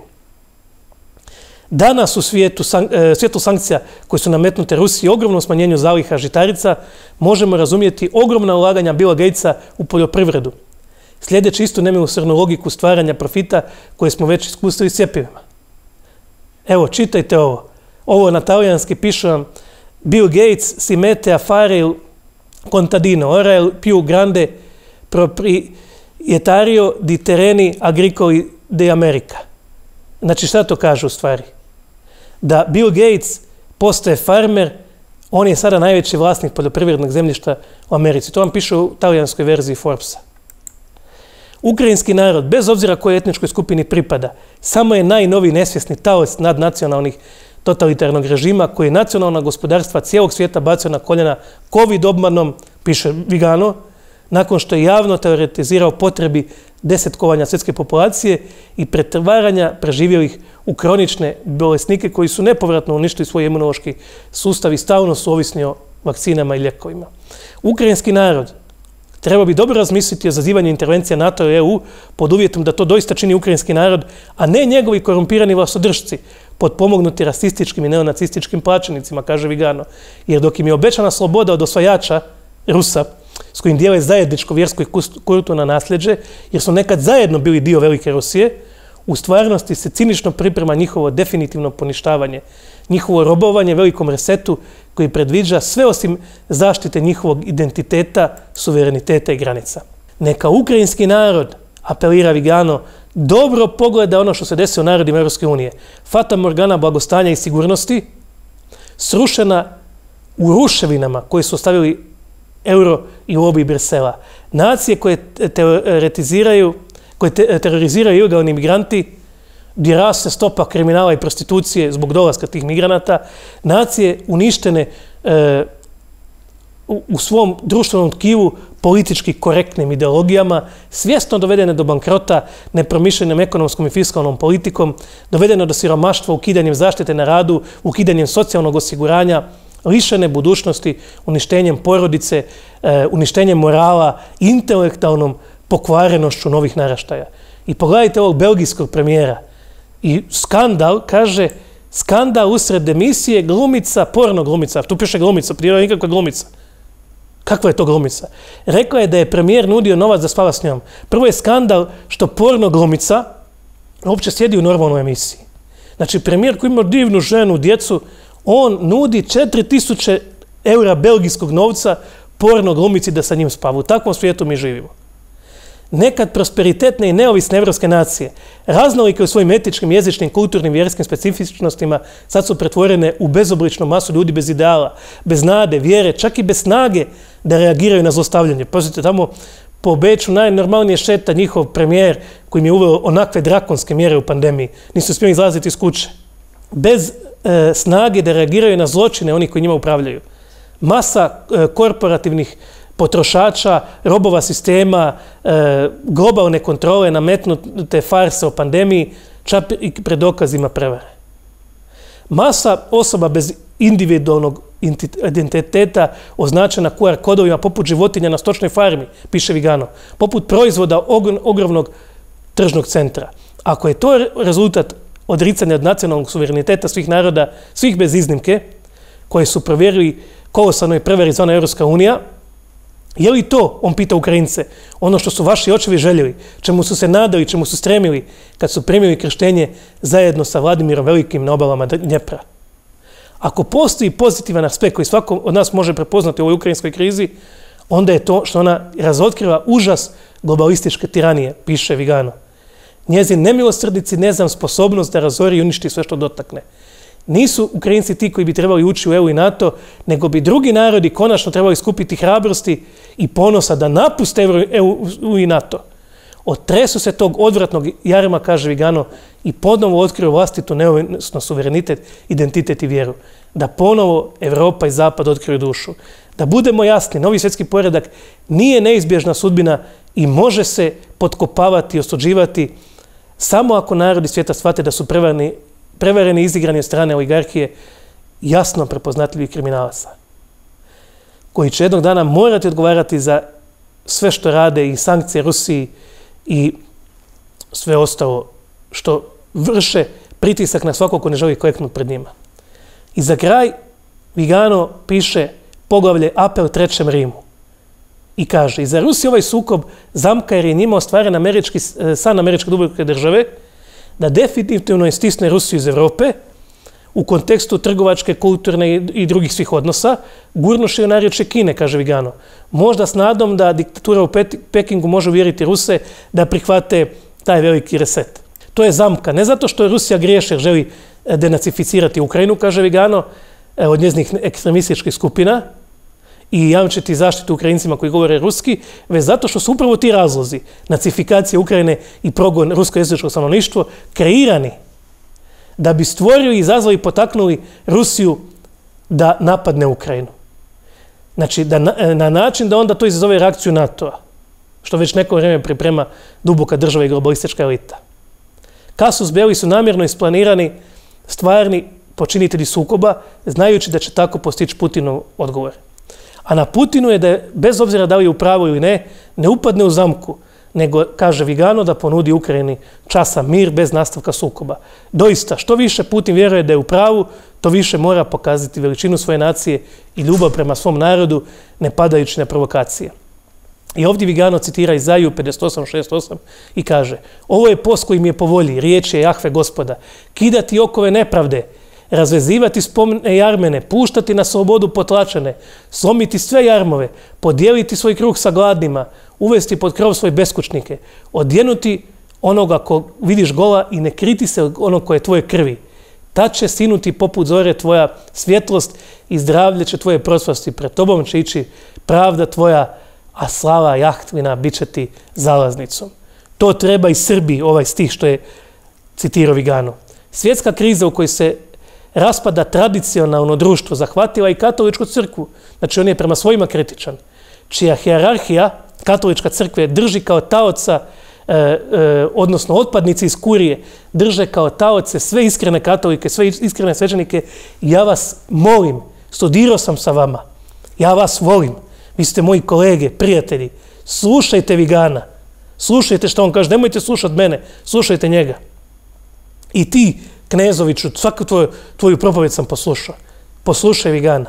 Danas u svijetu sankcija koje su nametnute Rusiji, ogromnom smanjenju zaliha žitarica, možemo razumjeti ogromna ulaganja Billa Gatesa u poljoprivredu. Sljedeći istu nemilosrdnu logiku stvaranja profita koje smo već iskusili s cjepivima. Evo, čitajte ovo. Ovo na talijanski piše vam: Bill Gates si mette a fare il contadino, ora il più grande proprietario di terreni agricoli de America. Znači, šta to kaže u stvari? Da Bill Gates postaje farmer, on je sada najveći vlasnik poljoprivrednog zemljišta u Americi. To vam piše u talijanskoj verziji Forbesa. Ukrajinski narod, bez obzira kojoj etničkoj skupini pripada, samo je najnoviji nesvjesni taoc nadnacionalnih totalitarnog režima koji je nacionalna gospodarstva cijelog svijeta bacio na koljena COVID obmanom, piše Vigano, nakon što je javno teoretizirao potrebi desetkovanja svjetske populacije i pretvaranja preživjelih u kronične bolesnike koji su nepovratno uništili svoj imunološki sustav i stalno su ovisni o vakcinama i lijekovima. Ukrajinski narod treba bi dobro razmisliti o zazivanju intervencija NATO i EU pod uvjetom da to doista čini ukrajinski narod, a ne njegovi korumpirani vlastodržci, potpomognuti rasističkim i neonacističkim plaćenicima, kaže Vigano. Jer dok im je obećana sloboda od osvajača Rusa, s kojim dijele zajedničko vjersko i kulturno nasljeđe, jer su nekad zajedno bili dio velike Rusije, u stvarnosti se cinično priprema njihovo definitivno poništavanje, njihovo robovanje velikom resetu koji predviđa sve osim zaštite njihovog identiteta, suvereniteta i granica. Neka ukrajinski narod, apelira Vigano, dobro pogleda ono što se desi u narodima Europske unije. Fata Morgana blagostanja i sigurnosti, srušena u ruševinama koje su ostavili euro i lobby Brisela. Nacije koje teroriziraju ilegalni migranti, gdje raste stopa kriminala i prostitucije zbog dolaska tih migranata, nacije uništene u svom društvenom tkivu politički korektnim ideologijama, svjesno dovedene do bankrota nepromišljenom ekonomskom i fiskalnom politikom, dovedene do siromaštva ukidanjem zaštite na radu, ukidanjem socijalnog osiguranja, lišene budućnosti, uništenjem porodice, uništenjem morala, intelektualnom pokvarenošću novih naraštaja. I pogledajte ovog belgijskog premijera. I skandal, kaže, skandal usred emisije glumica, porno glumica, tu piše glumica, nije nikakva glumica. Kakva je to glumica? Rekla je da je premijer nudio novac da spava s njom. Prvo je skandal što porno glumica uopće sjedi u normalnoj emisiji. Znači, premijer koji ima divnu ženu, djecu, on nudi 4000 eura belgijskog novca porno glumici da sa njim spava. U takvom svijetu mi živimo. Nekad prosperitetne i neovisne evropske nacije, raznolike u svojim etičkim, jezičnim, kulturnim, vjerskim specifičnostima, sad su pretvorene u bezobličnu masu ljudi bez ideala, bez nade, vjere, čak i bez snage da reagiraju na zlostavljanje. Pazite, tamo po Beču najnormalnije šeta njihov premijer koji im je uveo onakve drakonske mjere u pandemiji. Nisu smjeli izlaziti iz kuće. Bez snage da reagiraju na zločine oni koji njima upravljaju. Masa korporativnih potrošača, robova sistema, globalne kontrole, nametnute farse o pandemiji, čak i pred dokazima prevare. Masa osoba bez individualnog identiteta označena QR kodovima poput životinja na stočnoj farmi, piše Vigano, poput proizvoda ogromnog tržnog centra. Ako je to rezultat odricanja od nacionalnog suvereniteta svih naroda, svih bez iznimke, koje su provjerili kolosalnoj prevari zvana Europska unija, je li to, on pita Ukrajince, ono što su vaši očevi željeli, čemu su se nadali, čemu su stremili kad su primili krštenje zajedno sa Vladimirom Velikim na obalama Dnjepra? Ako postoji pozitivan aspekt koji svako od nas može prepoznati u ovoj ukrajinskoj krizi, onda je to što ona razotkriva užas globalističke tiranije, piše Vigano. Njezin nemilosrdnici ne znam sposobnost da razori i uništi sve što dotakne. Nisu Ukrajinci ti koji bi trebali ući u EU i NATO, nego bi drugi narodi konačno trebali skupiti hrabrosti i ponosa da napuste EU i NATO. Otresu se tog odvratnog jarma, kaže Vigano, i ponovo otkriju vlastitu neovisnost, suverenitet, identitet i vjeru. Da ponovo Evropa i Zapad otkriju dušu. Da budemo jasni, novi svjetski poredak nije neizbježna sudbina i može se potkopavati i osuđivati samo ako narodi svijeta shvate da su prevareni i izigrani od strane oligarhije jasno prepoznatljivih kriminalaca, koji će jednog dana morati odgovarati za sve što rade i sankcije Rusiji i sve ostalo što vrše pritisak na svakog ko ne želi kleknuti pred njima. I za kraj Vigano piše poglavlje Apel Trećem Rimu i kaže: i za Rusiju ovaj sukob zamka jer je njima ostvaren san američke duboke države da definitivno istisne Rusiju iz Europe u kontekstu trgovačke, kulturne i drugih svih odnosa, gurnuši u narječje Kine, kaže Vigano. Možda s nadom da diktatura u Pekingu može uvjeriti Ruse da prihvate taj veliki reset. To je zamka, ne zato što je Rusija griješi jer želi denacificirati Ukrajinu, kaže Vigano, od njeznih ekstremističkih skupina i jamčiti zaštitu Ukrajincima koji govore ruski, već zato što su upravo ti razlozi, nacifikacija Ukrajine i progon rusko-jezičkog stanovništva, kreirani da bi stvorili, izazvali i potaknuli Rusiju da napadne Ukrajinu. Znači, na način da onda to izazove reakciju NATO-a, što već neko vrijeme priprema duboka država i globalistička elita. Kasus belli su namjerno isplanirani stvarni počinitelji sukoba, znajući da će tako postići Putinov odgovor. A na Putinu je da, bez obzira da li je u pravu ili ne upadne u zamku, nego, kaže Vigano, da ponudi Ukrajini časan mir bez nastavka sukoba. Doista, što više Putin vjeruje da je u pravu, to više mora pokazati veličinu svoje nacije i ljubav prema svom narodu, ne padajući na provokacije. I ovdje Vigano citira Izaiju 58.6.8 i kaže: ovo je post koji mi je po volji, riječ je Jahve Gospoda, kidati okove nepravde, razvezivati spomne jarmene, puštati na slobodu potlačene, slomiti sve jarmove, podijeliti svoj kruh sa gladnima, uvesti pod krov svoje beskućnike, odjenuti onoga ko vidiš gola i ne kriti se onog koje je tvoje krvi. Tad će sinuti poput zore tvoja svjetlost i zdravlje će tvoje prosvasti. Pred tobom će ići pravda tvoja, a slava Jahvina bit će ti zalaznicom. To treba i Srbiji, ovaj stih što je citirao Vigano. Svjetska kriza u kojoj se raspada tradicionalno društvo zahvatila i katoličku crkvu, znači on je prema svojima kritičan, čija hijerarhija katolička crkve drži kao taoca, odnosno otpadnici iz kurije, drže kao taoce sve iskrene katolike, sve iskrene svećenike. Ja vas molim, studirao sam sa vama, ja vas volim, vi ste moji kolege, prijatelji, slušajte Vigana, slušajte što on kaže, nemojte slušati mene, slušajte njega. I ti, Knezoviću, svaku tvoju propovjed sam poslušao. Poslušaj Vigana.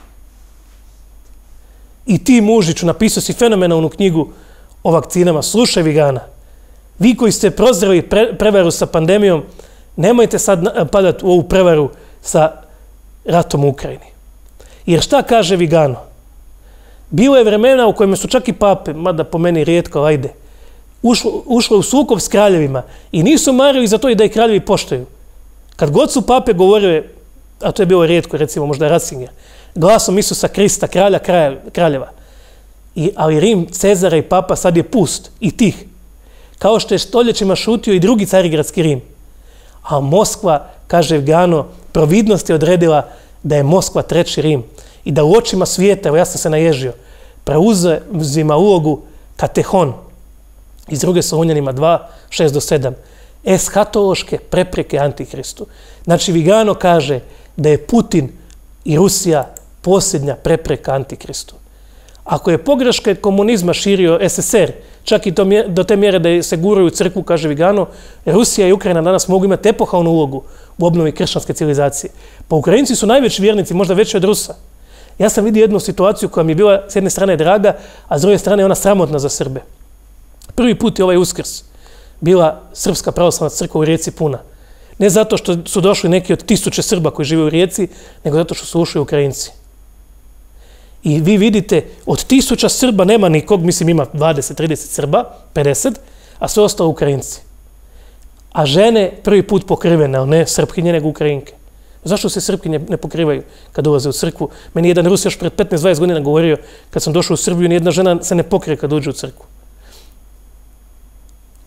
I ti, Mužiću, napisao si fenomenalnu knjigu o vakcinama. Slušaj Vigana. Vi koji ste prozreli prevaru sa pandemijom, nemojte sad padati u ovu prevaru sa ratom u Ukrajini. Jer šta kaže Vigano? Bilo je vremena u kojima su čak i pape, mada po meni rijetko, ajde, ušlo u sukob s kraljevima i nisu marili za to i da ih kraljevi poštuju. Kad god su pape govorile, a to je bilo rijetko, recimo možda Ratzinger, glasom Isusa Krista, kralja kraljeva, ali Rim, Cezara i papa sad je pust i tih, kao što je stoljećima šutio i drugi carigradski Rim. A Moskva, kaže Vigano, providnost je odredila da je Moskva treći Rim i da u očima svijeta, evo ja sam se naježio, preuzima ulogu katehon iz druge Solunjanima 2, 6-7, eskatološke prepreke Antihristu. Znači Vigano kaže da je Putin i Rusija posljednja prepreka Antihristu. Ako je pogreške komunizma širio SSR, čak i do te mjere da se guraju u crkvu, kaže Vigano, Rusija i Ukrajina danas mogu imati epohalnu ulogu u obnovi kršćanske civilizacije. Pa Ukrajinci su najveći vjernici, možda veći od Rusa. Ja sam vidio jednu situaciju koja mi je bila s jedne strane draga, a s druge strane ona sramotna za Srbe. Prvi put je ovaj Uskrs bila Srpska pravoslavna crkva u Rijeci puna. Ne zato što su došli neki od 1000 Srba koji žive u Rijeci, nego zato što su ušli Ukrajinci. I vi vidite, od 1000 Srba nema nikog, mislim ima 20-30 Srba, 50, a sve ostalo Ukrajinci. A žene prvi put pokrivene, ali ne Srpkinje, nego Ukrajinke. Zašto se Srpkinje ne pokrivaju kad ulaze u crkvu? Meni jedan Rus još pred 15-20 godina govorio, kad sam došao u Srbiju, nijedna žena se ne pokrije kad uđe u crkvu.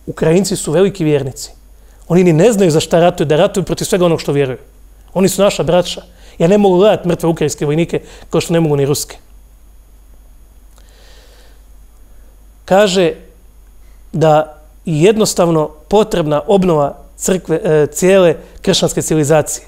Ukrajinci su veliki vjernici. Oni ni ne znaju za šta ratuju, da ratuju protiv svega onog što vjeruju. Oni su naša braća. Ja ne mogu gledati mrtve ukrajinske vojnike kao što ne mogu ni ruske. Kaže da je jednostavno potrebna obnova crkve, cijele kršćanske civilizacije.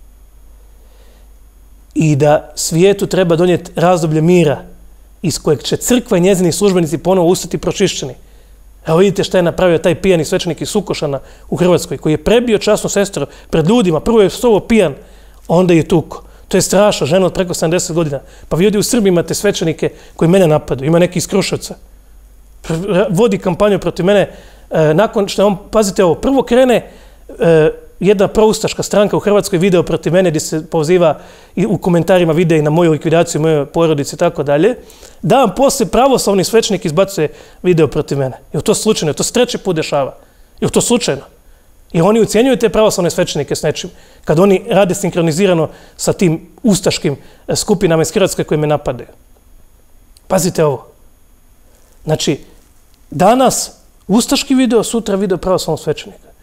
I da svijetu treba donijeti razdoblje mira iz kojeg će crkva i njezini službenici ponovo ustati pročišćeni. Evo vidite šta je napravio taj pijani svećenik iz Sukošana u Hrvatskoj, koji je prebio časnu sestru pred ljudima. Prvo je stovo pijan, onda je tuko. To je strašno, žena od preko 70 godina. Pa vi ovdje u Srbiji imate svećenike koji mene napadaju. Ima neki iz Kruševca. Vodi kampanju protiv mene. Nakon što on, pazite ovo, prvo krene jedna proustaška stranka u Hrvatskoj video protiv mene gdje se poziva i u komentarima vide i na moju likvidaciju, moje porodice i tako dalje. Dan poslije pravoslavni svećenik izbacuje video protiv mene. Je li to slučajno? Je to se 3. put dešava? Je li to slučajno? I oni ucijenjuju te pravoslavne svećenike s nečim. Kad oni rade sinkronizirano sa tim ustaškim skupinama iz Hrvatske koje me napadaju. Pazite ovo. Znači, danas ustaški video, sutra video pravoslavnog svećenika.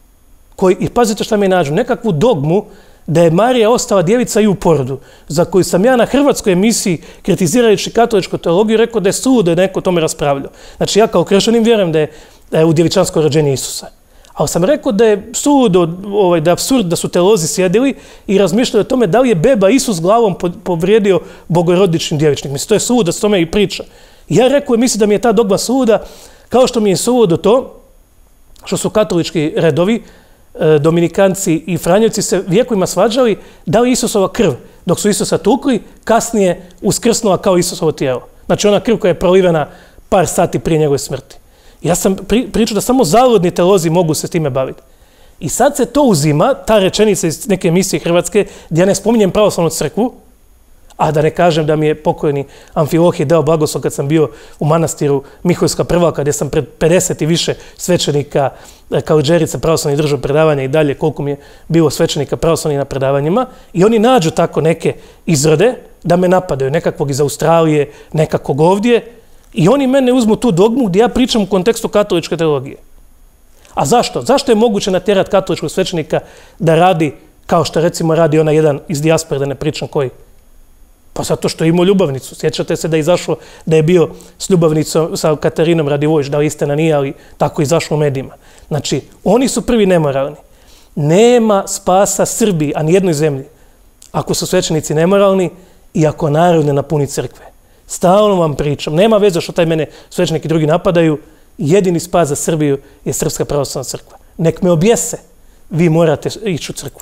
I pazite šta mi nađu, nekakvu dogmu da je Marija ostala djevica i u porodu, za koju sam ja na hrvatskoj emisiji, kritizirajući katoličku teologiju, rekao da je suludo da je neko o tome raspravljao. Znači ja kao kršćanin vjerujem da je u djevičansko rođenje Isusa. Ali sam rekao da je suludo, da je apsurd da su teolozi sjedili i razmišljali o tome da li je beba Isus glavom povrijedio bogorodični djevičnik. Mislim, to je suludo da se tome i priča. Ja rekao, mislim da mi je ta dogma suluda, kao što mi je suludo to što su katolički redovi, Dominikanci i Franjevci se vijekovima svađali da li Isusova krv, dok su Isusa tukli, kasnije uskrsnula kao Isusovo tijelo. Znači ona krv koja je prolivena par sati prije njegove smrti. Ja sam pričao da samo zaludni teolozi mogu se s time baviti. I sad se to uzima, ta rečenica iz neke emisije hrvatske, gdje ja ne spominjem pravoslavnu crkvu, a da ne kažem da mi je pokojni Amfilohije dao blagoslov kad sam bio u manastiru Miholjska Prvaka, gdje sam pred 50 i više svećenika kao džerica pravoslavnih držao predavanja i dalje koliko mi je bilo svećenika pravoslavnih na predavanjima. I oni nađu tako neke izrode da me napadaju, nekakvog iz Australije, nekakvog ovdje. I oni mene uzmu tu dogmu gdje ja pričam u kontekstu katoličke teologije. A zašto? Zašto je moguće natjerati katoličkog svećenika da radi kao što recimo radi onaj jedan iz dijaspore, da ne pričam koji? Pa zato što je imao ljubavnicu. Sjećate se da je izašlo, da je bio s ljubavnicom sa Katarinom Radivojić, da li istina nije, ali tako je izašlo u medijima. Znači, oni su prvi nemoralni. Nema spasa Srbiji, a nijednoj zemlji, ako su svećenici nemoralni i ako narod ne napuni crkve. Stalno vam pričam, nema veze što taj mene svećenik i drugi napadaju, jedini spas za Srbiju je Srpska pravoslavna crkva. Nek me objese, vi morate ići u crkvu.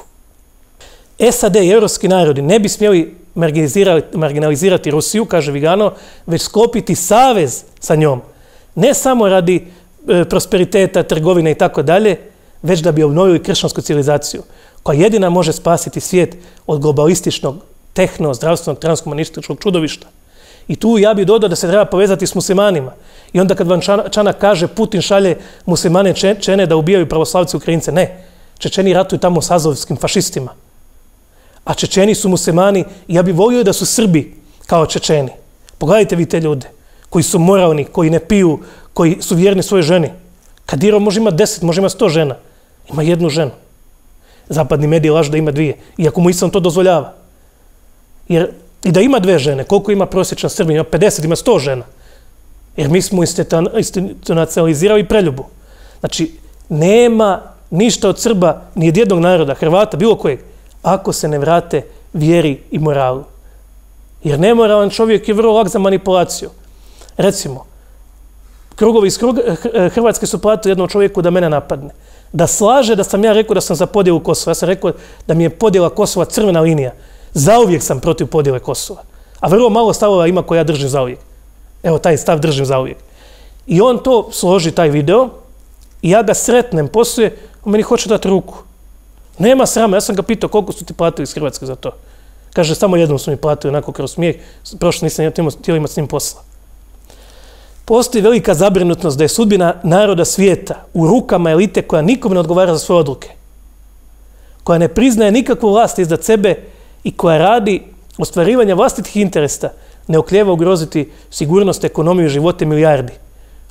SAD i evropski narodi ne bi smjeli marginalizirati Rusiju, kaže Vigano, već sklopiti savez sa njom. Ne samo radi prosperiteta, trgovine i tako dalje, već da bi obnovili kršćansku civilizaciju, koja jedina može spasiti svijet od globalističnog, zdravstvenog, transhumanističkog čudovišta. I tu ja bih dodao da se treba povezati s muslimanima. I onda kad vam Čanak kaže Putin šalje muslimane Čečene da ubijaju pravoslavci Ukrajince, ne. Čečeni ratuju tamo s azovskim fašistima. A Čečeni su muslimani i ja bih volio da su Srbi kao Čečeni. Pogledajte vi te ljude koji su moralni, koji ne piju, koji su vjerni svojoj ženi. Kadirov može imati 10, može imati 100 žena. Ima jednu ženu. Zapadni mediji lažu da ima 2, iako mu islam to dozvoljava. Jer i da ima 2 žene, koliko ima prosječan Srbin, ima 50, ima 100 žena. Jer mi smo institucionalizirali preljubu. Znači, nema ništa od Srba, ni od jednog naroda, Hrvata, bilo kojeg, ako se ne vrate vjeri i moralu. Jer nemoralan čovjek je vrlo lak za manipulaciju. Recimo, krugovi iz Hrvatske su platili jednom čovjeku da mene napadne. Da slaže da sam ja rekao da sam za podjelu Kosova. Ja sam rekao da mi je podjela Kosova crvena linija. Zauvijek sam protiv podjele Kosova. A vrlo malo stavova ima koje ja držim zauvijek. Evo, taj stav držim zauvijek. I on to složi, taj video, i ja ga sretnem poslije, on meni hoće dati ruku. Nema srama, ja sam ga pitao koliko su ti platili iz Hrvatske za to. Kaže, samo jednom su mi platili, onako kroz smijeh, prošlo nisam htio imati s njim posla. Postoji velika zabrinutnost da je sudbina naroda svijeta u rukama elite koja nikome ne odgovara za svoje odluke. Koja ne priznaje nikakvu vlast iznad sebe i koja radi ostvarivanja vlastitih interesa, ne oklijeva ugroziti sigurnost, ekonomiju i živote milijardi.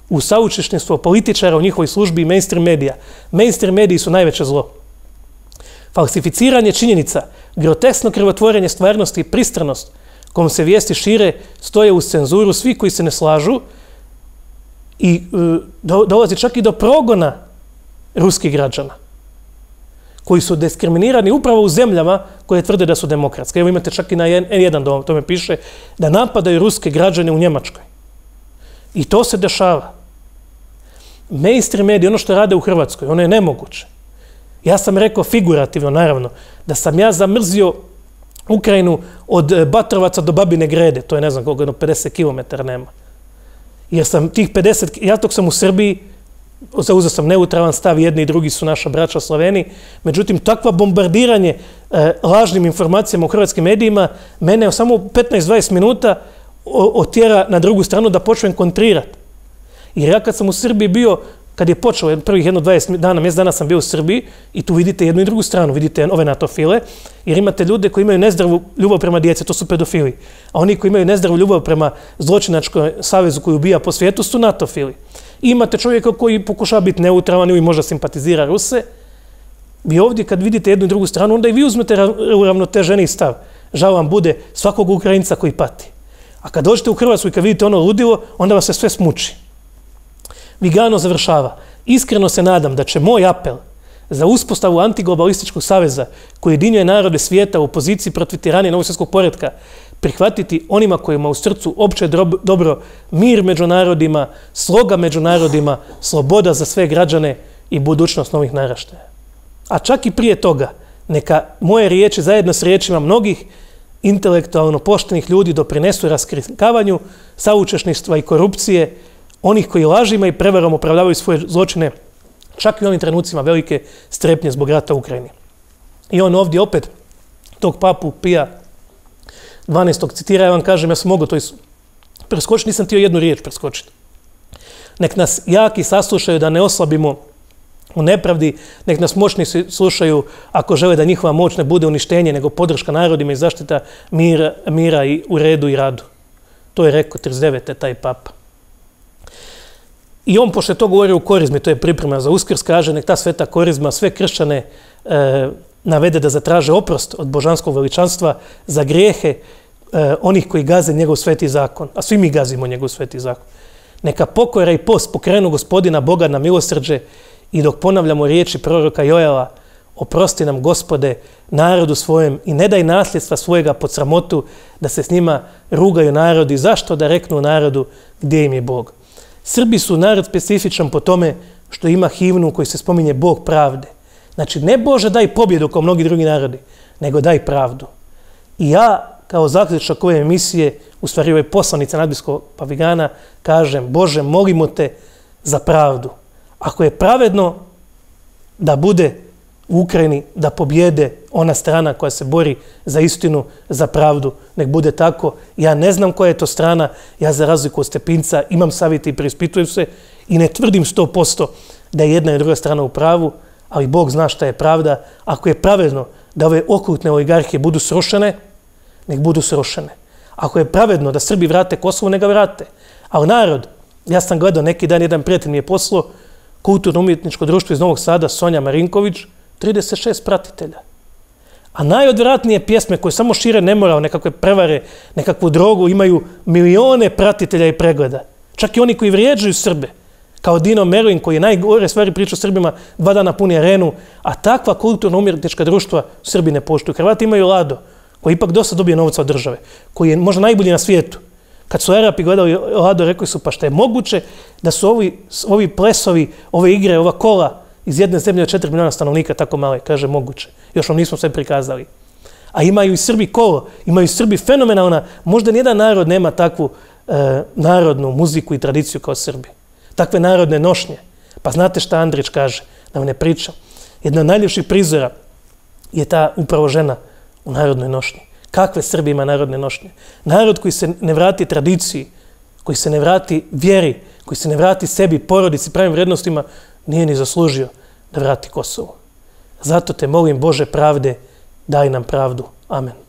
u saučešništvo političara u njihovoj službi i mainstream medija. Mainstream mediji su najveće zlo. Falsificiranje činjenica, groteskno krivotvorenje stvarnosti i pristranost kojom se vijesti šire stoje uz cenzuru svi koji se ne slažu i dolazi čak i do progona ruskih građana koji su diskriminirani upravo u zemljama koje tvrde da su demokratske. Evo imate čak i na N1 tome piše da napadaju ruske građane u Njemačkoj. I to se dešava. Mainstream mediji, ono što rade u Hrvatskoj, ono je nemoguće. Ja sam rekao figurativno, naravno, da sam ja zamrzio Ukrajinu od Batrovaca do Babine Grede, to je ne znam koliko, 50 km nema. Jer sam tih 50, ja dok sam u Srbiji, zauzeo sam neutralan stav, jedni i drugi su naša braća Sloveni, međutim, takva bombardiranje lažnim informacijama u hrvatskim medijima mene samo 15-20 minuta otjera na drugu stranu da počnem kontrirati. Jer ja kad sam u Srbiji bio, kad je počeo prvih 20 dana, mjesec dana sam bio u Srbiji i tu vidite jednu i drugu stranu, vidite ove natofile, jer imate ljude koji imaju nezdravu ljubav prema djece, to su pedofili. A oni koji imaju nezdravu ljubav prema zločinačkom savezu koji ubija po svijetu su natofili. I imate čovjeka koji pokušava biti neutralan ili možda simpatizira Ruse. Vi ovdje kad vidite jednu i drugu stranu, onda i vi uzmete uravnoteženi stav. Žal vam bude svakog Ukrajinca koji pati. A kad dođete u Hrvatsku i kad vidite ono ludilo, onda vas se sve smuči. Vigano završava. Iskreno se nadam da će moj apel za uspostavu antiglobalističkog saveza koji jedinjuje narode svijeta u opoziciji protiv tiranije novog svjetskog poretka prihvatiti onima kojima u srcu opće dobro, mir među narodima, sloga među narodima, sloboda za sve građane i budućnost novih naraštaja. A čak i prije toga, neka moje riječi zajedno s riječima mnogih intelektualno poštenih ljudi doprinesu raskrikavanju saučešništva i korupcije, onih koji lažima i prevarom opravdavaju svoje zločine, čak i u onim trenucima velike strepnje zbog rata u Ukrajini. I on ovdje opet tog papu Pija 12. citira, ja vam kažem, ja sam mogao to preskočiti, nisam htio jednu riječ preskočiti. Nek nas jaki saslušaju da ne oslabimo u nepravdi, nek nas moćni slušaju ako žele da njihova moć ne bude uništenje, nego podrška narodima i zaštita mira i u redu i radu. To je rekao 39. taj papa. I on pošto to govori u korizmi, to je priprema za Uskrs, kaže nek ta sveta korizma sve kršćane navede da zatraže oprost od božanskog veličanstva za grijehe onih koji gaze njegov sveti zakon. A svi mi gazimo njegov sveti zakon. Neka pokora i post pokrenu gospodina Boga na milosrđe i dok ponavljamo riječi proroka Joela, oprosti nam Gospode, narodu svojem i ne daj nasljedstva svojega pod sramotu da se s njima rugaju narodi. Zašto da reknu narodu gdje im je Bog? Srbi su narod specifičan po tome što ima himnu koji se spominje Bog pravde. Znači, ne Bože daj pobjedu kao mnogi drugi narodi, nego daj pravdu. I ja, kao zaključak ove emisije, u stvari ove poslanice nadbiskupstva Vigana, kažem, Bože, molimo te za pravdu. Ako je pravedno da bude u Ukrajini, da pobjede ona strana koja se bori za istinu, za pravdu, nek bude tako. Ja ne znam koja je to strana, ja za razliku od Stepinca imam savjete i preispitujem se i ne tvrdim 100% da je jedna i druga strana u pravu, ali Bog zna šta je pravda. Ako je pravedno da ove okrutne oligarhije budu srušene, nek budu srušene. Ako je pravedno da Srbi vrate Kosovo, neka vrate. Ali narod, ja sam gledao neki dan, jedan prijatelj mi je poslao, kulturno-umjetničko društvo iz Novog Sada, Sonja Marinković, 36 pratitelja. A najodvratnije pjesme koje samo šire nemoral, nekakve prevare, nekakvu drogu, imaju milione pratitelja i pregleda. Čak i oni koji vrijeđaju Srbe, kao Dino Merlin koji je najgore stvari pričao Srbima, 2 dana puni arenu, a takva kulturno-umjetnička društva Srbi ne poštuju. Hrvati imaju Lado, koji ipak dosta dobije novca od države, koji je možda najbolji na svijetu. Kad su Arapi gledali Lado, rekli su pa šta je moguće da su ovi plesovi, ove igre, ova kola iz jedne zemlje od 4 miliona stanovnika tako male, kaže moguće. Još vam nismo sve prikazali. A imaju i Srbi kolo, imaju i Srbi fenomenalna, možda nijedan narod nema takvu narodnu muziku i tradiciju kao Srbi. Takve narodne nošnje. Pa znate šta Andrić kaže, da vam ne pričam. Jedna od najljepših prizora je ta upravo žena u narodnoj nošnji. Kakve Srbi ima narodne nošnje? Narod koji se ne vrati tradiciji, koji se ne vrati vjeri, koji se ne vrati sebi, porodici, pravim vrijednostima, nije ni zaslužio da vrati Kosovo. Zato te molim, Bože pravde, daj nam pravdu. Amen.